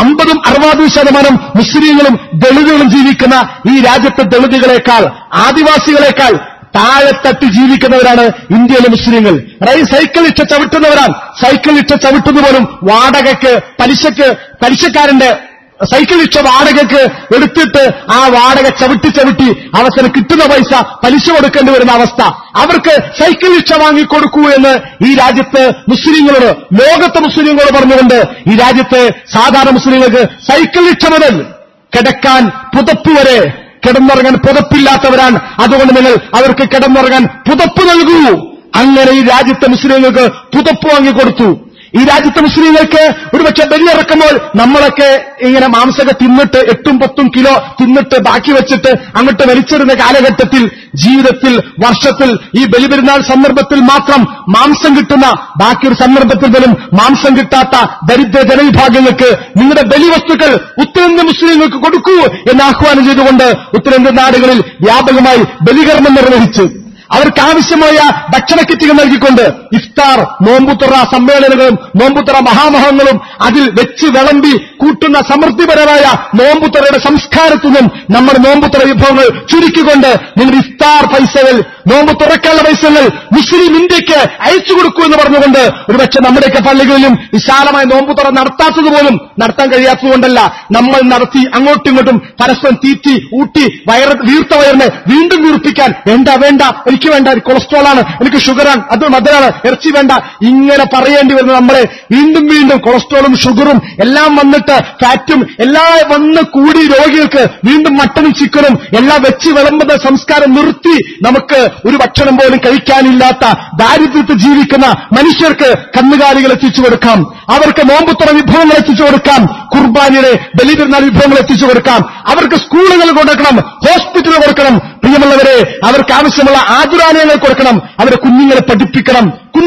50-60% മുസ്ലിങ്ങളും ദളിതുകളും ജീവിക്കുന്ന ഈ രാജ്യത്തെ ദളിതുകളെക്കാൾ ആദിവാസികളെക്കാൾ താഴെത്തട്ടി ജീവിക്കുന്നവരാണ് ഇന്ത്യയിലെ മുസ്ലിങ്ങൾ. സൈക്കിൾ ഇട്ട് ചവിട്ടുന്നവരാണ്. സൈക്കിൾ ഇട്ട് ചവിട്ടുന്ന പോലും വാടകയ്ക്ക് പലിശക്കാരന്റെ സൈക്കിൾ ഇട്ട വാടകയ്ക്ക് എടുത്തിട്ട് ആ വാടക ചവിട്ടി അവസരം കിട്ടുന്ന പൈസ പലിശ കൊടുക്കേണ്ടി വരുന്ന അവസ്ഥ. അവർക്ക് സൈക്കിൾ ഇട്ട വാങ്ങിക്കൊടുക്കൂ എന്ന് ഈ രാജ്യത്ത് മുസ്ലിങ്ങളോട്, ലോകത്തെ മുസ്ലിങ്ങളോട് പറഞ്ഞുകൊണ്ട് ഈ രാജ്യത്തെ സാധാരണ മുസ്ലിങ്ങൾക്ക് സൈക്കിൾ ഇട്ട മുതൽ കിടക്കാൻ പുതപ്പ് വരെ, കിടന്നുറങ്ങാൻ പുതപ്പില്ലാത്തവരാണ്, അതുകൊണ്ട് നിങ്ങൾ അവർക്ക് കിടന്നുറങ്ങാൻ പുതപ്പ് നൽകൂ. അങ്ങനെ ഈ രാജ്യത്തെ മുസ്ലിങ്ങൾക്ക് പുതപ്പ് വാങ്ങിക്കൊടുത്തു. ഈ രാജ്യത്തെ മുസ്ലിങ്ങൾക്ക് ഒരുപക്ഷെ ബലിയിറക്കുമ്പോൾ നമ്മളൊക്കെ ഇങ്ങനെ മാംസമൊക്കെ തിന്നിട്ട് 8-10 കിലോ തിന്നിട്ട് ബാക്കി വെച്ചിട്ട് അങ്ങോട്ട് വലിച്ചിടുന്ന കാലഘട്ടത്തിൽ ജീവിതത്തിൽ വർഷത്തിൽ ഈ ബലിപെരുന്നാൾ സന്ദർഭത്തിൽ മാത്രം മാംസം കിട്ടുന്ന, ബാക്കിയൊരു സന്ദർഭത്തിൽ പോലും മാംസം കിട്ടാത്ത ദരിദ്ര ജനവിഭാഗങ്ങൾക്ക് നിങ്ങളുടെ ബലിവസ്തുക്കൾ ഉത്തരേന്ത്യൻ മുസ്ലിങ്ങൾക്ക് കൊടുക്കൂ എന്ന് ആഹ്വാനം ചെയ്തുകൊണ്ട് ഉത്തരേന്ത്യൻ നാടുകളിൽ വ്യാപകമായി ബലികർമ്മം നിർവഹിച്ചു. അവർക്ക് ആവശ്യമായ ഭക്ഷണ കിറ്റുകൾ നൽകിക്കൊണ്ട് ഇഫ്താർ, നോമ്പുതുറ സമ്മേളനങ്ങളും നോമ്പുതുറ മഹാമഹങ്ങളും അതിൽ വെച്ച് വിളമ്പി കൂട്ടുന്ന സമൃദ്ധിപരമായ നോമ്പുതുറയുടെ സംസ്കാരത്തിൽ നിന്നും നമ്മുടെ നോമ്പുതുറ വിഭവങ്ങൾ ചുരുക്കിക്കൊണ്ട് നിങ്ങളുടെ ഇഫ്താർ പൈസകൾ, നോമ്പ് തുറക്കാനുള്ള പൈസകൾ മുസ്ലിം ഇന്ത്യക്ക് അയച്ചു കൊടുക്കൂ എന്ന് പറഞ്ഞുകൊണ്ട് ഒരുപക്ഷെ നമ്മുടെയൊക്കെ പള്ളികളിലും വിശാലമായ നോമ്പുതുറ നടത്താത്തതുപോലും നടത്താൻ കഴിയാത്തതുകൊണ്ടല്ല, നമ്മൾ നടത്തി അങ്ങോട്ടും ഇങ്ങോട്ടും പരസ്പരം തീറ്റി ഊട്ടി വീർത്ത വയറിനെ വീണ്ടും വീർപ്പിക്കാൻ വേണ്ട എനിക്ക് വേണ്ട, കൊളസ്ട്രോളാണ്, എനിക്ക് ഷുഗറാണ്, അത് മധുരാണ്, ഇറച്ചി വേണ്ട, ഇങ്ങനെ പറയേണ്ടി വരുന്ന നമ്മളെ വീണ്ടും കൊളസ്ട്രോളും ഷുഗറും എല്ലാം വന്നിട്ട് ഫാറ്റും എല്ലാം വന്ന് കൂടി രോഗികൾക്ക് വീണ്ടും മട്ടനും ചിക്കനും എല്ലാം വെച്ച് വിളമ്പുന്ന സംസ്കാരം നിർത്തി നമുക്ക് ഒരു ഭക്ഷണം പോലും കഴിക്കാനില്ലാത്ത ദാരിദ്ര്യത്തിൽ ജീവിക്കുന്ന മനുഷ്യർക്ക് കന്നുകാലികൾ എത്തിച്ചു കൊടുക്കാം, അവർക്ക് നോമ്പുതുറ വിഭവങ്ങൾ എത്തിച്ചു കൊടുക്കാം, കുർബാനിയുടെ ബലിപെരുന്നാൾ വിഭവങ്ങൾ എത്തിച്ചു കൊടുക്കാം, അവർക്ക് സ്കൂളുകൾ കൊടുക്കണം, ഹോസ്പിറ്റലുകൾ കൊടുക്കണം, പ്രിയമുള്ളവരെ അവർക്ക് ആവശ്യമുള്ള ആതുരാലയങ്ങൾ കൊടുക്കണം, അവരെ കുഞ്ഞുങ്ങളെ പഠിപ്പിക്കണം.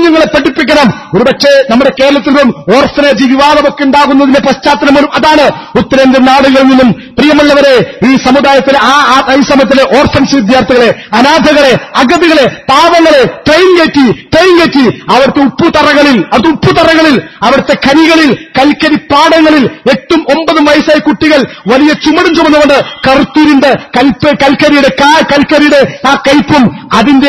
ഒരുപക്ഷെ നമ്മുടെ കേരളത്തിൽ നിന്നും ഓർഫനേജ് വിവാദമൊക്കെ ഉണ്ടാകുന്നതിന്റെ പശ്ചാത്തലം അതാണ്. ഉത്തരേന്ത്യൻ നാടുകളിൽ നിന്നും പ്രിയമുള്ളവരെ ഈ സമുദായത്തിലെ ഈ സമയത്തിലെ ഓർഫൻസ് വിദ്യാർത്ഥികളെ, അനാഥകളെ, അഗതികളെ, പാവങ്ങളെ ട്രെയിൻ കയറ്റി അവിടുത്തെ ഉപ്പുതറകളിൽ അവിടുത്തെ ഖനികളിൽ, കൽക്കരി പാടങ്ങളിൽ 8-9 വയസ്സായ കുട്ടികൾ വലിയ ചുമടും ചുമന്നുകൊണ്ട് കറുത്തൂരിന്റെ കൽക്കരിയുടെ ആ കയ്പും അതിന്റെ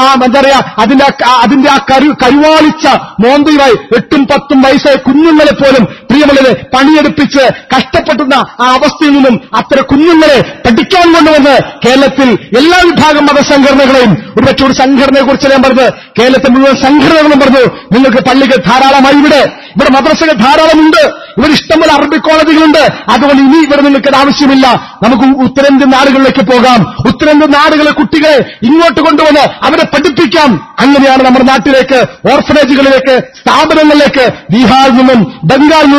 അതിന്റെ ആ കരുവാളിച്ച മോന്തയുമായി 8-10 വയസ്സായ കുഞ്ഞുങ്ങളെ പോലും പ്രിയമുള്ളവരെ പണിയെടുപ്പിച്ച് കഷ്ടപ്പെടുന്ന ആ അവസ്ഥയിൽ നിന്നും അത്തരം കുഞ്ഞുങ്ങളെ പഠിക്കാൻ കൊണ്ടുവന്ന് കേരളത്തിൽ എല്ലാ വിഭാഗം മതസംഘടനകളെയും, ഒരുപക്ഷെ ഒരു സംഘടനയെ കുറിച്ച് ഞാൻ പറഞ്ഞത് കേരളത്തിൽ മുഴുവൻ സംഘടനകളും പറഞ്ഞു, നിങ്ങൾക്ക് പള്ളികൾ ധാരാളമായി ഇവിടെ മദ്രസകൾ ധാരാളമുണ്ട്, ഇവിടെ ഇഷ്ടംപോലെ അറബി കോളേജുകളുണ്ട്, അതുകൊണ്ട് ഇനി ഇവിടെ നിങ്ങൾക്ക് ആവശ്യമില്ല, നമുക്ക് ഉത്തരേന്ത്യൻ നാടുകളിലേക്ക് പോകാം, ഉത്തരേന്ത്യൻ നാടുകളിലെ കുട്ടികളെ ഇങ്ങോട്ട് കൊണ്ടുവന്ന് അവരെ പഠിപ്പിക്കാം. അങ്ങനെയാണ് നമ്മുടെ നാട്ടിലേക്ക് ഓർഫനേജുകളിലേക്ക്, സ്ഥാപനങ്ങളിലേക്ക് ബീഹാറിൽ നിന്നും ബംഗാളിൽ നിന്നും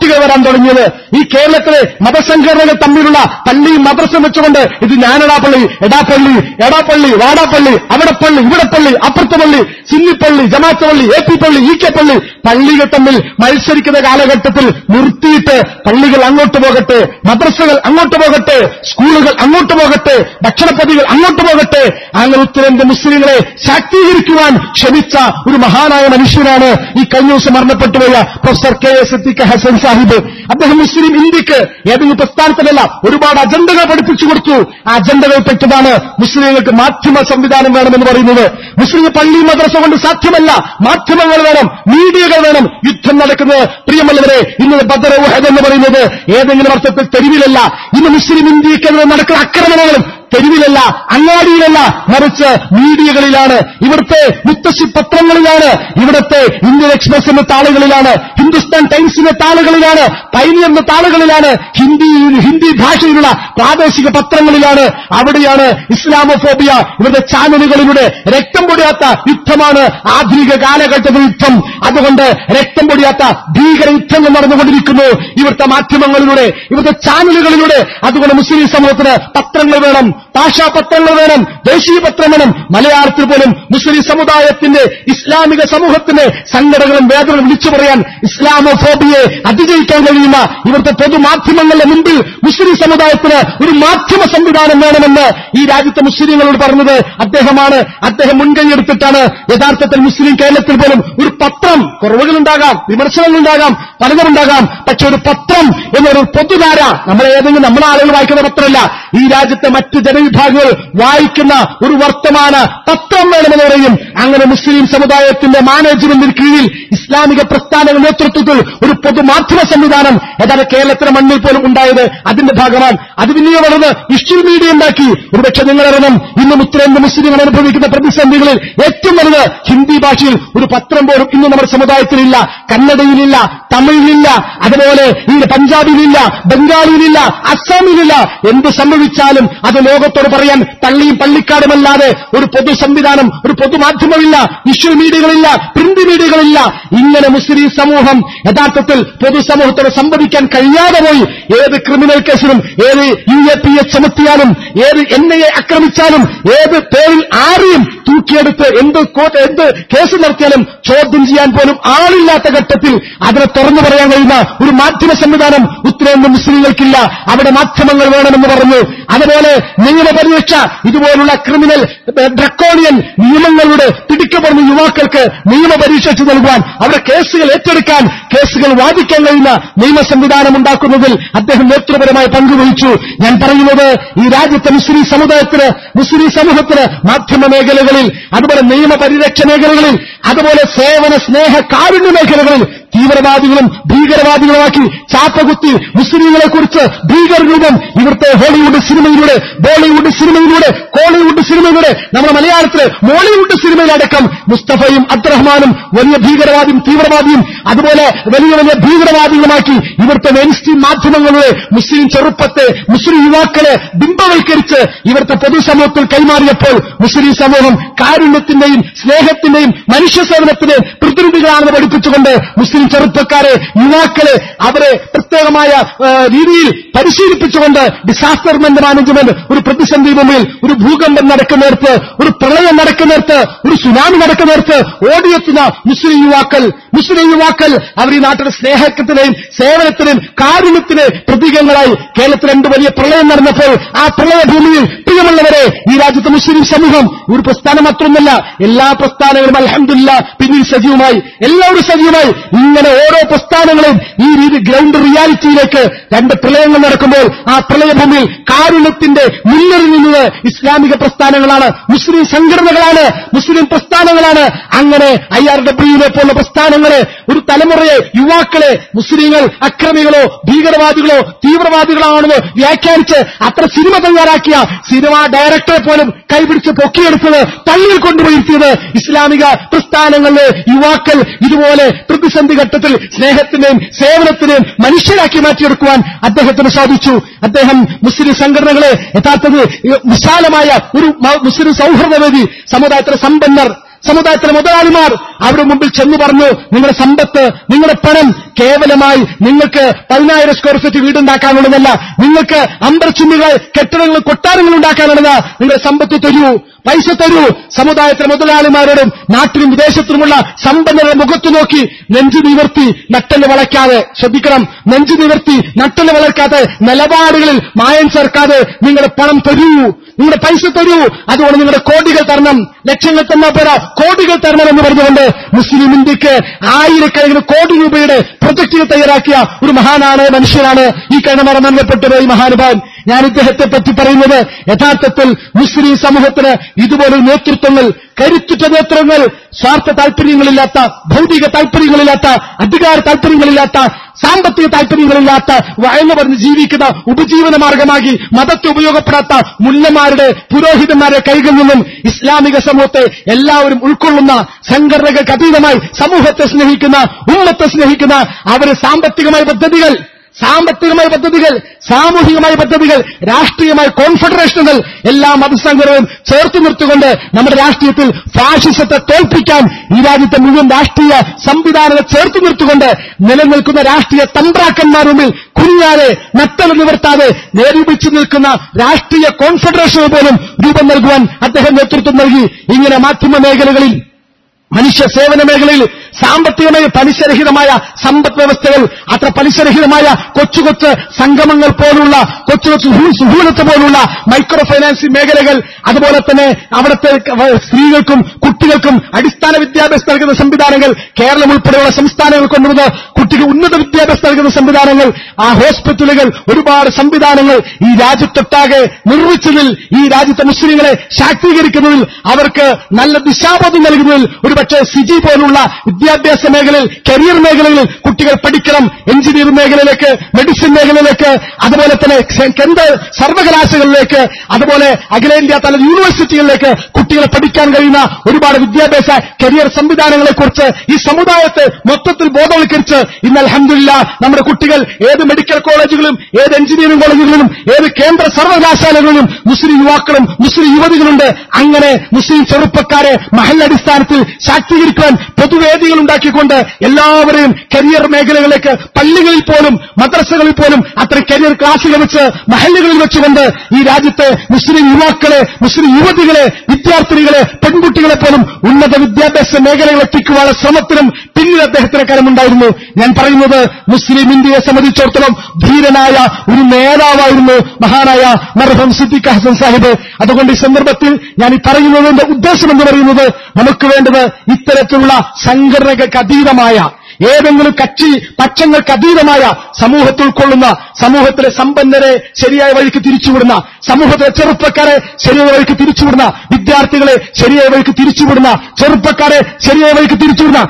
കുട്ടികൾ വരാൻ തുടങ്ങിയത്. ഈ കേരളത്തിലെ മതസംഘടനകൾ തമ്മിലുള്ള പള്ളിയും മദ്രസയും വെച്ചുകൊണ്ട് ഇത് ഞാനടാ പള്ളി, എടാപ്പള്ളി, എടാപ്പള്ളി, വാടാപ്പള്ളി, അവിടെ പള്ളി, ഇവിടെ പള്ളി, അപ്പുറത്തെ പള്ളി, സിന്നിപ്പള്ളി, ജമാഅത്ത് പള്ളി, AP പള്ളി, EK പള്ളി, പള്ളികൾ തമ്മിൽ മത്സരിക്കുന്ന കാലഘട്ടത്തിൽ നിർത്തിയിട്ട് പള്ളികൾ അങ്ങോട്ട് പോകട്ടെ, മദ്രസകൾ അങ്ങോട്ട് പോകട്ടെ, സ്കൂളുകൾ അങ്ങോട്ട് പോകട്ടെ, ഭക്ഷണപ്പതികൾ അങ്ങോട്ട് പോകട്ടെ, അങ്ങനെ ഉത്തരേന്ത്യ മുസ്ലിങ്ങളെ ശാക്തീകരിക്കുവാൻ ശ്രമിച്ച ഒരു മഹാനായ മനുഷ്യനാണ് ഈ കഴിഞ്ഞ ദിവസം മരണപ്പെട്ടുപോയ പ്രൊഫസർ KA സിദ്ദീഖ് ഹസൻ സാഹിബ്. അദ്ദേഹം മുസ്ലിം ഇന്ത്യക്ക് ഏതെങ്കിലും പ്രസ്ഥാനത്തിലല്ല, ഒരുപാട് അജണ്ടകൾ പഠിപ്പിച്ചു കൊടുത്തു. ആ അജണ്ടകൾ പെട്ടതാണ് മുസ്ലിങ്ങൾക്ക് മാധ്യമ സംവിധാനം വേണമെന്ന് പറയുന്നത്. മുസ്ലിം പള്ളി മദ്രസ കൊണ്ട് സാധ്യമല്ല, മാധ്യമങ്ങൾ വേണം, മീഡിയകൾ വേണം. യുദ്ധം നടക്കുന്നത് പ്രിയമുള്ളവരെ ഇന്ന് ബദർ ഉഹദ് എന്ന് പറയുന്നത് ഏതെങ്കിലും അർത്ഥത്തിൽ തെരുവിലല്ല. ഇന്ന് മുസ്ലിം ഇന്ത്യക്കെതിരെ നടക്കുന്ന ആക്രമണങ്ങളും തെരുവിലല്ല, അങ്ങാടിയിലല്ല, മറിച്ച് മീഡിയകളിലാണ്, ഇവിടുത്തെ മുത്തശ്ശി പത്രങ്ങളിലാണ്, ഇവിടുത്തെ ഇന്ത്യൻ എക്സ്പ്രസിന്റെ താളുകളിലാണ്, ഹിന്ദുസ്ഥാൻ ടൈംസിന്റെ താളുകളിലാണ്, പൈനിയറിന്റെ താളുകളിലാണ്, ഹിന്ദി ഭാഷയിലുള്ള പ്രാദേശിക പത്രങ്ങളിലാണ്. അവിടെയാണ് ഇസ്ലാമോഫോബിയ ഇവിടുത്തെ ചാനലുകളിലൂടെ രക്തം പൊടിയാത്ത യുദ്ധമാണ് ആധുനിക കാലഘട്ടത്തിൽ യുദ്ധം. അതുകൊണ്ട് രക്തം പൊടിയാത്ത ഭീകര യുദ്ധങ്ങൾ നടന്നുകൊണ്ടിരിക്കുന്നു ഇവിടുത്തെ മാധ്യമങ്ങളിലൂടെ, ഇവിടുത്തെ ചാനലുകളിലൂടെ. അതുകൊണ്ട് മുസ്ലിം സമൂഹത്തിന് പത്രങ്ങൾ വേണം, ഭാഷാപത്രങ്ങൾ വേണം, ദേശീയ പത്രം വേണം. മലയാളത്തിൽ പോലും മുസ്ലിം സമുദായത്തിന്റെ, ഇസ്ലാമിക സമൂഹത്തിന്റെ സങ്കടങ്ങളും വേദനകളും വിളിച്ചു പറയാൻ ഇസ്ലാമോഫോബിയെ അതിജയിക്കാൻ കഴിയുന്ന ഇവിടുത്തെ പൊതുമാധ്യമങ്ങളുടെ മുമ്പിൽ മുസ്ലിം സമുദായത്തിന് ഒരു മാധ്യമ സംവിധാനം വേണമെന്ന് ഈ രാജ്യത്തെ മുസ്ലിങ്ങളോട് പറഞ്ഞത് അദ്ദേഹമാണ്. അദ്ദേഹം മുൻകൈയെടുത്തിട്ടാണ് യഥാർത്ഥത്തിൽ മുസ്ലിം കേരളത്തിൽ പോലും ഒരു പത്രം, കുറവുകളുണ്ടാകാം, വിമർശനങ്ങളുണ്ടാകാം, പലതുമുണ്ടാകാം, പക്ഷെ ഒരു പത്രം എന്നൊരു പൊതുധാര, നമ്മുടെ ആളുകൾ വായിക്കുന്ന പത്രമല്ല, ഈ രാജ്യത്തെ മറ്റ് ജനവിഭാഗങ്ങൾ വായിക്കുന്ന ഒരു വർത്തമാന പത്രം വേണമെന്ന് പറയും. അങ്ങനെ മുസ്ലിം സമുദായത്തിന്റെ മാനേജ്മെന്റിന് കീഴിൽ ഇസ്ലാമിക പ്രസ്ഥാനങ്ങളുടെ നേതൃത്വത്തിൽ ഒരു പൊതുമാധ്യമ സംവിധാനം യഥാർത്ഥ കേരളത്തിലെ മണ്ണിൽ പോലും ഉണ്ടായത് അതിന്റെ ഭാഗമാണ്. അത് പിന്നീട് വളർന്ന് വിഷ്വൽ മീഡിയ ഉണ്ടാക്കി. ഒരുപക്ഷെ നിങ്ങളറിയണം, ഇന്നും ഉത്തരേന്ത്യ മുസ്ലിങ്ങൾ അനുഭവിക്കുന്ന പ്രതിസന്ധികളിൽ ഏറ്റവും വലുത് ഹിന്ദി ഭാഷയിൽ ഒരു പത്രം പോലും ഇന്ന് നമ്മുടെ സമുദായത്തിലില്ല. കന്നഡയിലില്ല, തമിഴിലില്ല, അതുപോലെ ഈ പഞ്ചാബിലില്ല, ബംഗാളിയിലില്ല, അസ്സാമിലില്ല. എന്ത് സംഭവിച്ചാലും അത് ലോകത്തോട് പറയാൻ പള്ളിയും പള്ളിക്കാടുമല്ലാതെ ഒരു പൊതു സംവിധാനം, ഒരു പൊതുമാധ്യമമില്ല, വിഷ്വൽ മീഡിയകളില്ല, പ്രിന്റ് മീഡിയകളില്ല. ഇങ്ങനെ മുസ്ലിം സമൂഹം യഥാർത്ഥത്തിൽ പൊതുസമൂഹത്തോട് സംവദിക്കാൻ കഴിയാതെ പോയി. ഏത് ക്രിമിനൽ കേസിലും, ഏത് UAPA ചുമത്തിയാലും, ഏത് NIA ആക്രമിച്ചാലും, ഏത് പേരിൽ ആരെയും തൂക്കിയെടുത്ത് എന്ത് കേസ് നടത്തിയാലും ചോദ്യം ചെയ്യാൻ പോലും ആളില്ലാത്ത ഘട്ടത്തിൽ അതിനെ തുറന്നു പറയാൻ കഴിയുന്ന ഒരു മാധ്യമ സംവിധാനം ഉത്തരേന്ത്യ മുസ്ലിങ്ങൾക്കില്ല. അവിടെ മാധ്യമങ്ങൾ വേണമെന്ന് പറഞ്ഞു. അതുപോലെ നിയമപരീക്ഷ, ഇതുപോലുള്ള ക്രിമിനൽ ഡ്രക്കോണിയൻ നിയമങ്ങളുടെ പിടിക്കപ്പെടുന്ന യുവാക്കൾക്ക് നിയമപരീക്ഷ നൽകുവാൻ, അവരുടെ കേസുകൾ ഏറ്റെടുക്കാൻ, കേസുകൾ വാദിക്കാൻ കഴിയുന്ന നിയമ സംവിധാനം ഉണ്ടാക്കുന്നതിൽ അദ്ദേഹം നേതൃപരമായി പങ്കുവഹിച്ചു. ഞാൻ പറയുന്നത് ഈ രാജ്യത്തെ മുസ്ലിം സമുദായത്തിന്, മുസ്ലിം സമൂഹത്തിന് മാധ്യമ മേഖലകളിൽ, അതുപോലെ നിയമപരിരക്ഷ മേഖലകളിൽ, അതുപോലെ സേവന സ്നേഹ കാരുണ്യ മേഖലകളിൽ തീവ്രവാദികളും ഭീകരവാദികളുമാക്കി ചാപ്പകുത്തി മുസ്ലിങ്ങളെ കുറിച്ച് ഭീകരരൂപം ഇവിടുത്തെ ഹോളിവുഡ് സിനിമയിലൂടെ, ബോളിവുഡ് സിനിമയിലൂടെ, കോളിവുഡ് സിനിമയിലൂടെ, നമ്മുടെ മലയാളത്തിലെ മോളിവുഡ് സിനിമയിലടക്കം മുസ്തഫയും അബ്ദുറഹ്മാനും വലിയ ഭീകരവാദിയും തീവ്രവാദിയും അതുപോലെ വലിയ വലിയ ഭീകരവാദികളുമാക്കി ഇവിടുത്തെ മെയിൻസ്ട്രീം മാധ്യമങ്ങളുടെ മുസ്ലിം ചെറുപ്പത്തെ, മുസ്ലിം യുവാക്കളെ ബിംബവൽക്കരിച്ച് ഇവിടുത്തെ പൊതുസമൂഹത്തിൽ കൈമാറിയപ്പോൾ മുസ്ലിം സമൂഹം കാരുണ്യത്തിന്റെയും സ്നേഹത്തിന്റെയും മനുഷ്യസേവനത്തിന്റെയും പ്രതിനിധികളാണെന്ന് പഠിപ്പിച്ചുകൊണ്ട് മുസ്ലിം ചെറുപ്പക്കാരെ, യുവാക്കളെ അവരെ പ്രത്യേകമായ രീതിയിൽ പരിശീലിപ്പിച്ചുകൊണ്ട് ഡിസാസ്റ്റർ മാനേജ്മെന്റ്, ഒരു പ്രതിസന്ധി മുമ്പിൽ, ഒരു ഭൂകമ്പം നടക്കുന്നിടത്ത്, ഒരു പ്രളയം നടക്കുന്നിടത്ത്, ഒരു സുനാമി നടക്കുന്നിടത്ത് ഓടിയെത്തുന്ന മുസ്ലിം യുവാക്കൾ അവർ ഈ നാട്ടിലെ സ്നേഹത്തിന്റെയും സേവനത്തിന്റെയും കാരുണ്യത്തിന്റെയും പ്രതീകങ്ങളായി. കേരളത്തിൽ 2 വലിയ പ്രളയം നടന്നപ്പോൾ ആ പ്രളയഭൂമിയിൽ പ്രിയമുള്ളവരെ ഈ രാജ്യത്തെ മുസ്ലിം സമൂഹം ഒരു പ്രസ്ഥാനം മാത്രമല്ല, എല്ലാ പ്രസ്ഥാനങ്ങളും അൽഹംദുലില്ലാ പിന്നീട് സജീവമായി, എല്ലാവരും സജീവമായി. ഇങ്ങനെ ഓരോ പ്രസ്ഥാനങ്ങളും ഈ രീതി ഗ്രൗണ്ട് റിയാലിറ്റിയിലേക്ക് 2 പ്രളയങ്ങൾ നടക്കുമ്പോൾ ആ പ്രളയഭൂമിയിൽ കാരുണ്യത്തിന്റെ മുന്നിൽ നിന്നത് ഇസ്ലാമിക പ്രസ്ഥാനങ്ങളാണ്, മുസ്ലിം സംഘടനകളാണ്, മുസ്ലിം പ്രസ്ഥാനങ്ങളാണ്. അങ്ങനെ IRWനെ പോലുള്ള പ്രസ്ഥാനങ്ങളെ, ഒരു തലമുറയെ, യുവാക്കളെ മുസ്ലിങ്ങൾ അക്രമികളോ ഭീകരവാദികളോ തീവ്രവാദികളാണെന്ന് വ്യാഖ്യാനിച്ച് അത്ര സിനിമ തയ്യാറാക്കിയ സിനിമാ ഡയറക്ടറെ പോലും കൈപിടിച്ച് പൊക്കിയെടുത്തത്, പള്ളിയിൽ കൊണ്ടുപോയിരുത്തിയത് ഇസ്ലാമിക പ്രസ്ഥാനങ്ങളിലെ യുവാക്കൾ ഇതുപോലെ പ്രതിസന്ധി ഘട്ടത്തിൽ സ്നേഹത്തിന്റെയും സേവനത്തിന്റെയും മനുഷ്യരാക്കി മാറ്റിയെടുക്കുവാൻ അദ്ദേഹത്തിന് സാധിച്ചു. അദ്ദേഹം മുസ്ലിം സംഘടനകളെ യഥാർത്ഥത്തിൽ വിശാലമായ ഒരു മുസ്ലിം സൗഹൃദവേദി, സമുദായത്തിലെ സമ്പന്നർ, സമുദായത്തിലെ മുതലാളിമാർ അവരുടെ മുമ്പിൽ ചെന്നു പറഞ്ഞു, നിങ്ങളുടെ സമ്പത്ത്, നിങ്ങളുടെ പണം കേവലമായി നിങ്ങൾക്ക് 10,000 സ്ക്വയർ ഫീറ്റ് വീടുണ്ടാക്കാനുള്ളതല്ല, നിങ്ങൾക്ക് അമ്പർച്ചുണ്ടികൾ, കെട്ടിടങ്ങൾ, കൊട്ടാരങ്ങൾ ഉണ്ടാക്കാനുള്ളതാ. നിങ്ങളുടെ സമ്പത്ത് തരൂ, പൈസ തരൂ. സമുദായത്തിലെ മുതലാളിമാരോടും നാട്ടിലും വിദേശത്തുമുള്ള സമ്പന്നരുടെ മുഖത്തു നോക്കി നെഞ്ചു നിവർത്തി നട്ടല് വളയ്ക്കാതെ, ശ്രദ്ധിക്കണം, നെഞ്ചു നിവർത്തി നട്ടല് വളർക്കാതെ, നിലപാടുകളിൽ മായം ചേർക്കാതെ നിങ്ങളുടെ പണം തരൂ, നിങ്ങളുടെ പൈസ തരൂ, അതുകൊണ്ട് നിങ്ങളുടെ കോടികൾ തരണം, ലക്ഷങ്ങൾ തന്നാൽ പോരാ, കോടികൾ തരണമെന്ന് പറഞ്ഞുകൊണ്ട് മുസ്ലിം ഇന്ത്യക്ക് ആയിരക്കണക്കിന് കോടി രൂപയുടെ പ്രൊജക്ടുകൾ തയ്യാറാക്കിയ ഒരു മഹാനാണ്, മനുഷ്യനാണ് ഈ കഴിഞ്ഞ മരണപ്പെട്ടത് ഈ മഹാനുഭാവൻ. ഞാൻ ഇദ്ദേഹത്തെ പറ്റി പറയുന്നത് യഥാർത്ഥത്തിൽ മുസ്ലിം സമൂഹത്തിന് ഇതുപോലൊരു നേതൃത്വങ്ങൾ, കരുത്തുറ്റ നേതൃത്വങ്ങൾ, സ്വാർത്ഥ താല്പര്യങ്ങളില്ലാത്ത, ഭൗതിക താല്പര്യങ്ങളില്ലാത്ത, അധികാര താല്പര്യങ്ങളില്ലാത്ത, സാമ്പത്തിക താല്പര്യങ്ങളില്ലാത്ത, വയന്നു പറഞ്ഞ് ജീവിക്കുന്ന ഉപജീവന മാർഗമാക്കി മതത്തെ ഉപയോഗപ്പെടാത്ത മുല്ലമാരുടെ, പുരോഹിതന്മാരുടെ കൈകളിൽ നിന്നും ഇസ്ലാമിക സമൂഹത്തെ എല്ലാവരും ഉൾക്കൊള്ളുന്ന, സംഘടനകൾക്ക് അതീതമായി സമൂഹത്തെ സ്നേഹിക്കുന്ന, ഉമ്മത്തെ സ്നേഹിക്കുന്ന, അവര് സാമ്പത്തികമായ പദ്ധതികൾ, സാമൂഹികമായ പദ്ധതികൾ, രാഷ്ട്രീയമായ കോൺഫെഡറേഷനുകൾ, എല്ലാ മതസംഘടനകളും ചേർത്ത് നിർത്തിക്കൊണ്ട് നമ്മുടെ രാഷ്ട്രീയത്തിൽ ഫാഷിസത്തെ തോൽപ്പിക്കാൻ ഈ രാജ്യത്തെ മുഴുവൻ രാഷ്ട്രീയ സംവിധാനങ്ങൾ ചേർത്ത് നിർത്തിക്കൊണ്ട് നിലനിൽക്കുന്ന രാഷ്ട്രീയ തമ്പ്രാക്കന്മാർ മുമ്പിൽ കുഞ്ഞാതെ, നട്ടല് നിവർത്താതെ നേരിപ്പിച്ചു നിൽക്കുന്ന രാഷ്ട്രീയ കോൺഫെഡറേഷനുകൾ പോലും രൂപം നൽകുവാൻ അദ്ദേഹം നേതൃത്വം നൽകി. ഇങ്ങനെ മാധ്യമ മേഖലകളിൽ, മനുഷ്യ സേവന മേഖലയിൽ സാമ്പത്തികമായി പലിശരഹിതമായ സമ്പദ് വ്യവസ്ഥകൾ, അത്ര പലിശരഹിതമായ കൊച്ചു കൊച്ചു സംഗമങ്ങൾ പോലുള്ള, കൊച്ചു കൊച്ചു സുഹൂലത്ത് പോലുള്ള മൈക്രോ ഫൈനാൻസിംഗ് മേഖലകൾ, അതുപോലെ തന്നെ അവിടുത്തെ സ്ത്രീകൾക്കും കുട്ടികൾക്കും അടിസ്ഥാന വിദ്യാഭ്യാസം നൽകുന്ന സംവിധാനങ്ങൾ, കേരളം ഉൾപ്പെടെയുള്ള സംസ്ഥാനങ്ങൾ കൊണ്ടുവന്ന് കുട്ടിക്ക് ഉന്നത വിദ്യാഭ്യാസം നൽകുന്ന സംവിധാനങ്ങൾ, ആ ഹോസ്പിറ്റലുകൾ, ഒരുപാട് സംവിധാനങ്ങൾ ഈ രാജ്യത്തൊട്ടാകെ നിർമ്മിച്ചതിൽ, ഈ രാജ്യത്തെ മുസ്ലിങ്ങളെ ശാക്തീകരിക്കുന്നതിൽ, അവർക്ക് നല്ല ദിശാബോധം നൽകുന്നതിൽ ഒരുപക്ഷെ സിജി പോലുള്ള വിദ്യാഭ്യാസ മേഖലയിൽ, കരിയർ മേഖലകളിൽ കുട്ടികൾ പഠിക്കണം, എഞ്ചിനീയറിംഗ് മേഖലയിലേക്ക്, മെഡിസിൻ മേഖലയിലേക്ക്, അതുപോലെ തന്നെ കേന്ദ്ര സർവകലാശാലകളിലേക്ക്, അതുപോലെ അഖിലേന്ത്യാ തല യൂണിവേഴ്സിറ്റികളിലേക്ക് കുട്ടികളെ പഠിക്കാൻ കഴിയുന്ന ഒരുപാട് വിദ്യാഭ്യാസ കരിയർ സംവിധാനങ്ങളെക്കുറിച്ച് ഈ സമുദായത്തെ മൊത്തത്തിൽ ബോധവൽക്കരിച്ച് ഇന്ന് അൽഹംദുലില്ലാഹ് നമ്മുടെ കുട്ടികൾ ഏത് മെഡിക്കൽ കോളേജുകളിലും, ഏത് എഞ്ചിനീയറിംഗ് കോളേജുകളിലും, ഏത് കേന്ദ്ര സർവകലാശാലകളിലും മുസ്ലിം യുവാക്കളും മുസ്ലിം യുവതികളുണ്ട്. അങ്ങനെ മുസ്ലിം ചെറുപ്പക്കാരെ മഹല്ലടിസ്ഥാനത്തിൽ ശാക്തീകരിക്കുവാൻ പൊതുവേദികൾ ഉണ്ടാക്കിക്കൊണ്ട് എല്ലാവരെയും കരിയർ മേഖലകളിലേക്ക്, പള്ളികളിൽ പോലും മദ്രസകളിൽ പോലും അത്തരം കരിയർ ക്ലാസുകൾ വെച്ച് മഹല്ലുകളിൽ വെച്ചുകൊണ്ട് ഈ രാജ്യത്തെ മുസ്ലിം യുവാക്കളെ, മുസ്ലിം യുവതികളെ, വിദ്യാർത്ഥിനികളെ, പെൺകുട്ടികളെ പോലും ഉന്നത വിദ്യാഭ്യാസ മേഖലകൾ എത്തിക്കുവാനുള്ള ശ്രമത്തിനും പിന്നിൽ അദ്ദേഹത്തിന് കരമുണ്ടായിരുന്നു. ഞാൻ പറയുന്നത് മുസ്ലിം ഇന്ത്യയെ സംബന്ധിച്ചിടത്തോളം ധീരനായ ഒരു നേതാവായിരുന്നു മഹാനായ മർഹൂം സിദ്ദീഖ് ഹസൻ സാഹിബ്. അതുകൊണ്ട് ഈ സന്ദർഭത്തിൽ ഞാൻ ഈ പറയുന്നതിന്റെ ഉദ്ദേശം എന്ന് പറയുന്നത്, നമുക്ക് വേണ്ടത് ഇത്തരത്തിലുള്ള സംഘടനകൾക്ക് അതീതമായ, ഏതെങ്കിലും കക്ഷി പക്ഷങ്ങൾക്ക് അതീതമായ സമൂഹത്തിൽ ഉൾക്കൊള്ളുന്ന, സമൂഹത്തിലെ സമ്പന്നരെ ശരിയായ വഴിക്ക് തിരിച്ചുവിടുന്ന, സമൂഹത്തിലെ ചെറുപ്പക്കാരെ ശരിയായ വഴിക്ക് തിരിച്ചുവിടുന്ന, വിദ്യാർത്ഥികളെ ശരിയായ വഴിക്ക് തിരിച്ചുവിടുന്ന, ചെറുപ്പക്കാരെ ശരിയായ വഴിക്ക് തിരിച്ചുവിടുന്ന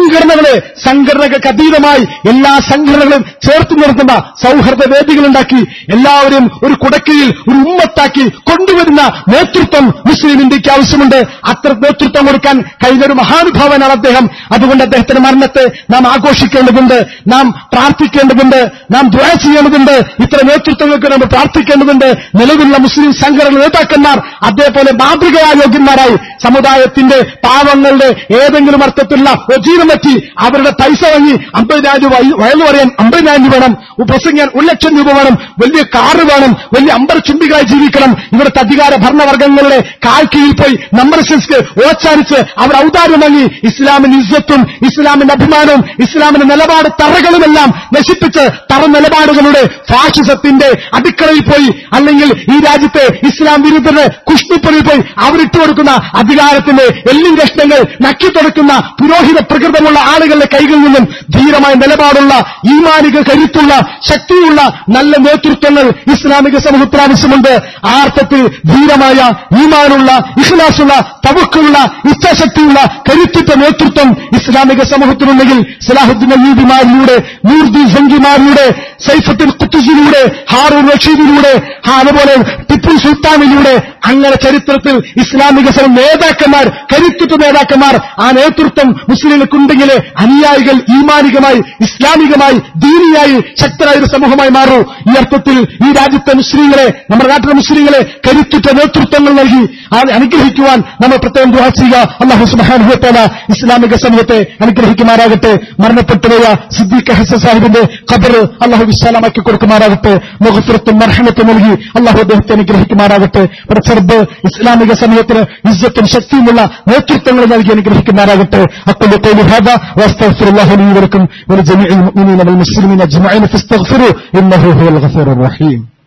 സംഘടനകൾക്ക് അതീതമായി എല്ലാ സംഘടനകളും ചേർത്ത് നിർത്തുന്ന സൗഹൃദ വേദികളുണ്ടാക്കി എല്ലാവരും ഒരു കുടക്കീഴിൽ ഒരു ഉമ്മത്താക്കി കൊണ്ടുവരുന്ന നേതൃത്വം മുസ്ലിം ഇന്ത്യക്ക് ആവശ്യമുണ്ട്. അത്ര നേതൃത്വം കൊടുക്കാൻ കഴിഞ്ഞ ഒരു മഹാനുഭാവനാണ് അദ്ദേഹം. അതുകൊണ്ട് അദ്ദേഹത്തിന്റെ മരണത്തെ നാം ആഘോഷിക്കേണ്ടതുണ്ട്, നാം പ്രാർത്ഥിക്കേണ്ടതുണ്ട്, നാം ദുആ ചെയ്യേണ്ടതുണ്ട്. ഇത്തരം നേതൃത്വങ്ങൾക്ക് നമ്മൾ പ്രാർത്ഥിക്കേണ്ടതുണ്ട്. നിലവിലുള്ള മുസ്ലിം സംഘടന നേതാക്കന്മാർ അതേപോലെ മാതൃകായോഗ്യന്മാരായി സമുദായത്തിന്റെ പാവങ്ങളുടെ ഏതെങ്കിലും അർത്ഥത്തിലുള്ള ജീവൻ പറ്റി അവരുടെ പൈസ വാങ്ങി 50,000 രൂപ വയലു പറയാൻ 50,000 രൂപ വേണം, പ്രസംഗിക്കാൻ 1,00,000 രൂപ വേണം, വലിയ കാറ് വേണം, വലിയ അമ്പരചുംബികളായി ജീവിക്കണം. ഇവിടുത്തെ അധികാര ഭരണവർഗ്ഗങ്ങളുടെ കാൽ കീഴിൽ പോയി മെമ്പർഷിപ്സ് ഓച്ചാനിച്ച് അവർ ഔദാര്യം വാങ്ങി ഇസ്ലാമിന് ഇസ്സത്തും ഇസ്ലാമിന്റെ അഭിമാനവും ഇസ്ലാമിന്റെ നിലപാട് തറകളുമെല്ലാം നശിപ്പിച്ച് തറ നിലപാടുകളുടെ ഫാഷിസത്തിന്റെ അടുക്കളയിൽ പോയി, അല്ലെങ്കിൽ ഈ രാജ്യത്തെ ഇസ്ലാം വിരുദ്ധരുടെ കുഷ്ടിപ്പണിയിൽ പോയി അവരിട്ടു കൊടുക്കുന്ന അധികാരത്തിന്റെ എല്ലും കഷ്ണങ്ങൾ നക്കിത്തുടക്കുന്ന പുരോഹിത പ്രകൃതമുള്ള ആളുകളുടെ കൈകളിൽ നിന്നും ധീരമായ നിലപാടുള്ള, ഈമാനിക കരുത്തുള്ള, ശക്തിയുള്ള നല്ല നേതൃത്വങ്ങൾ ഇസ്ലാമിക സമൂഹത്തിൽ ആവശ്യമുണ്ട്. ആ അർത്ഥത്തിൽ ധീരമായ, ഈമാനുള്ള, ഇഖ്ലാസുള്ള, തവക്കുള്ള, ഇച്ഛാശക്തിയുള്ള കരുത്തുറ്റ നേതൃത്വം ഇസ്ലാമിക സമൂഹത്തിനുണ്ടെങ്കിൽ സലാഹുദ്ദീൻ അയ്യൂബിമാരിലൂടെ, നൂറുദ്ദീൻ സംഗിമാരിലൂടെ, സൈഫുദ്ദീൻ ഖുത്ബിയിലൂടെ, അബ്ദുള്ളയിലൂടെ, ഹാറൂൺ റഷീദിലൂടെ, അതുപോലെ ടിപ്പു സുൽത്താനിലൂടെ, അങ്ങനെ ചരിത്രത്തിൽ ഇസ്ലാമിക നേതാക്കന്മാർ, കരുത്തുറ്റ നേതാക്കന്മാർ, ആ നേതൃത്വം മുസ്ലിങ്ങൾക്കുണ്ടെങ്കിൽ അനുയായികൾ ഈമാനികമായി, ഇസ്ലാമികമായി, ദീനിയായി ശക്തരായ ഒരു സമൂഹമായി മാറൂ. ഈ അർത്ഥത്തിൽ ഈ രാജ്യത്തെ മുസ്ലിങ്ങളെ, നമ്മുടെ നാട്ടിലെ മുസ്ലിങ്ങളെ കരുത്തുറ്റ നേതൃത്വങ്ങൾ നൽകി അനുഗ്രഹിക്കുവാൻ നമ്മൾ പ്രത്യേകം ദുആ ചെയ്യുക. അല്ലാഹു സുബ്ഹാനഹു വ തആല ഇസ്ലാമിക സമൂഹത്തെ അനുഗ്രഹിക്കുമാറാകട്ടെ. മരണപ്പെട്ടുപോയ സിദ്ദീഖ് ഹസൻ സാഹിബിന്റെ ഖബർ അല്ലാഹു വിശാലമാക്കി കൊടുക്കുമാറാകട്ടെ. മഗ്ഫിറത്തും മർഹമത്തും നൽകി അല്ലാഹു അദ്ദേഹത്തെ അനുഗ്രഹിക്കുമാറാകട്ടെ. ചെറുപ്പ് ഇസ്ലാമിക സമൂഹത്തിന് ഇസ്സത്തും ശക്തിയുമുള്ള നേതൃത്വങ്ങൾ നൽകി അനുഗ്രഹിക്കുമാറാകട്ടെ. അഖൂലു ഖൗലി ഹാദാ വഅസ്തഗ്ഫിറുല്ലാഹ ലി വലക്കും വലിജമീഇൽ മുഅ്മിനീന വൽ മുസ്ലിമീന അജ്മഈൻ ഫസ്തഗ്ഫിറൂ ഇന്നഹു ഹുവൽ ഗഫൂറുർ റഹീം.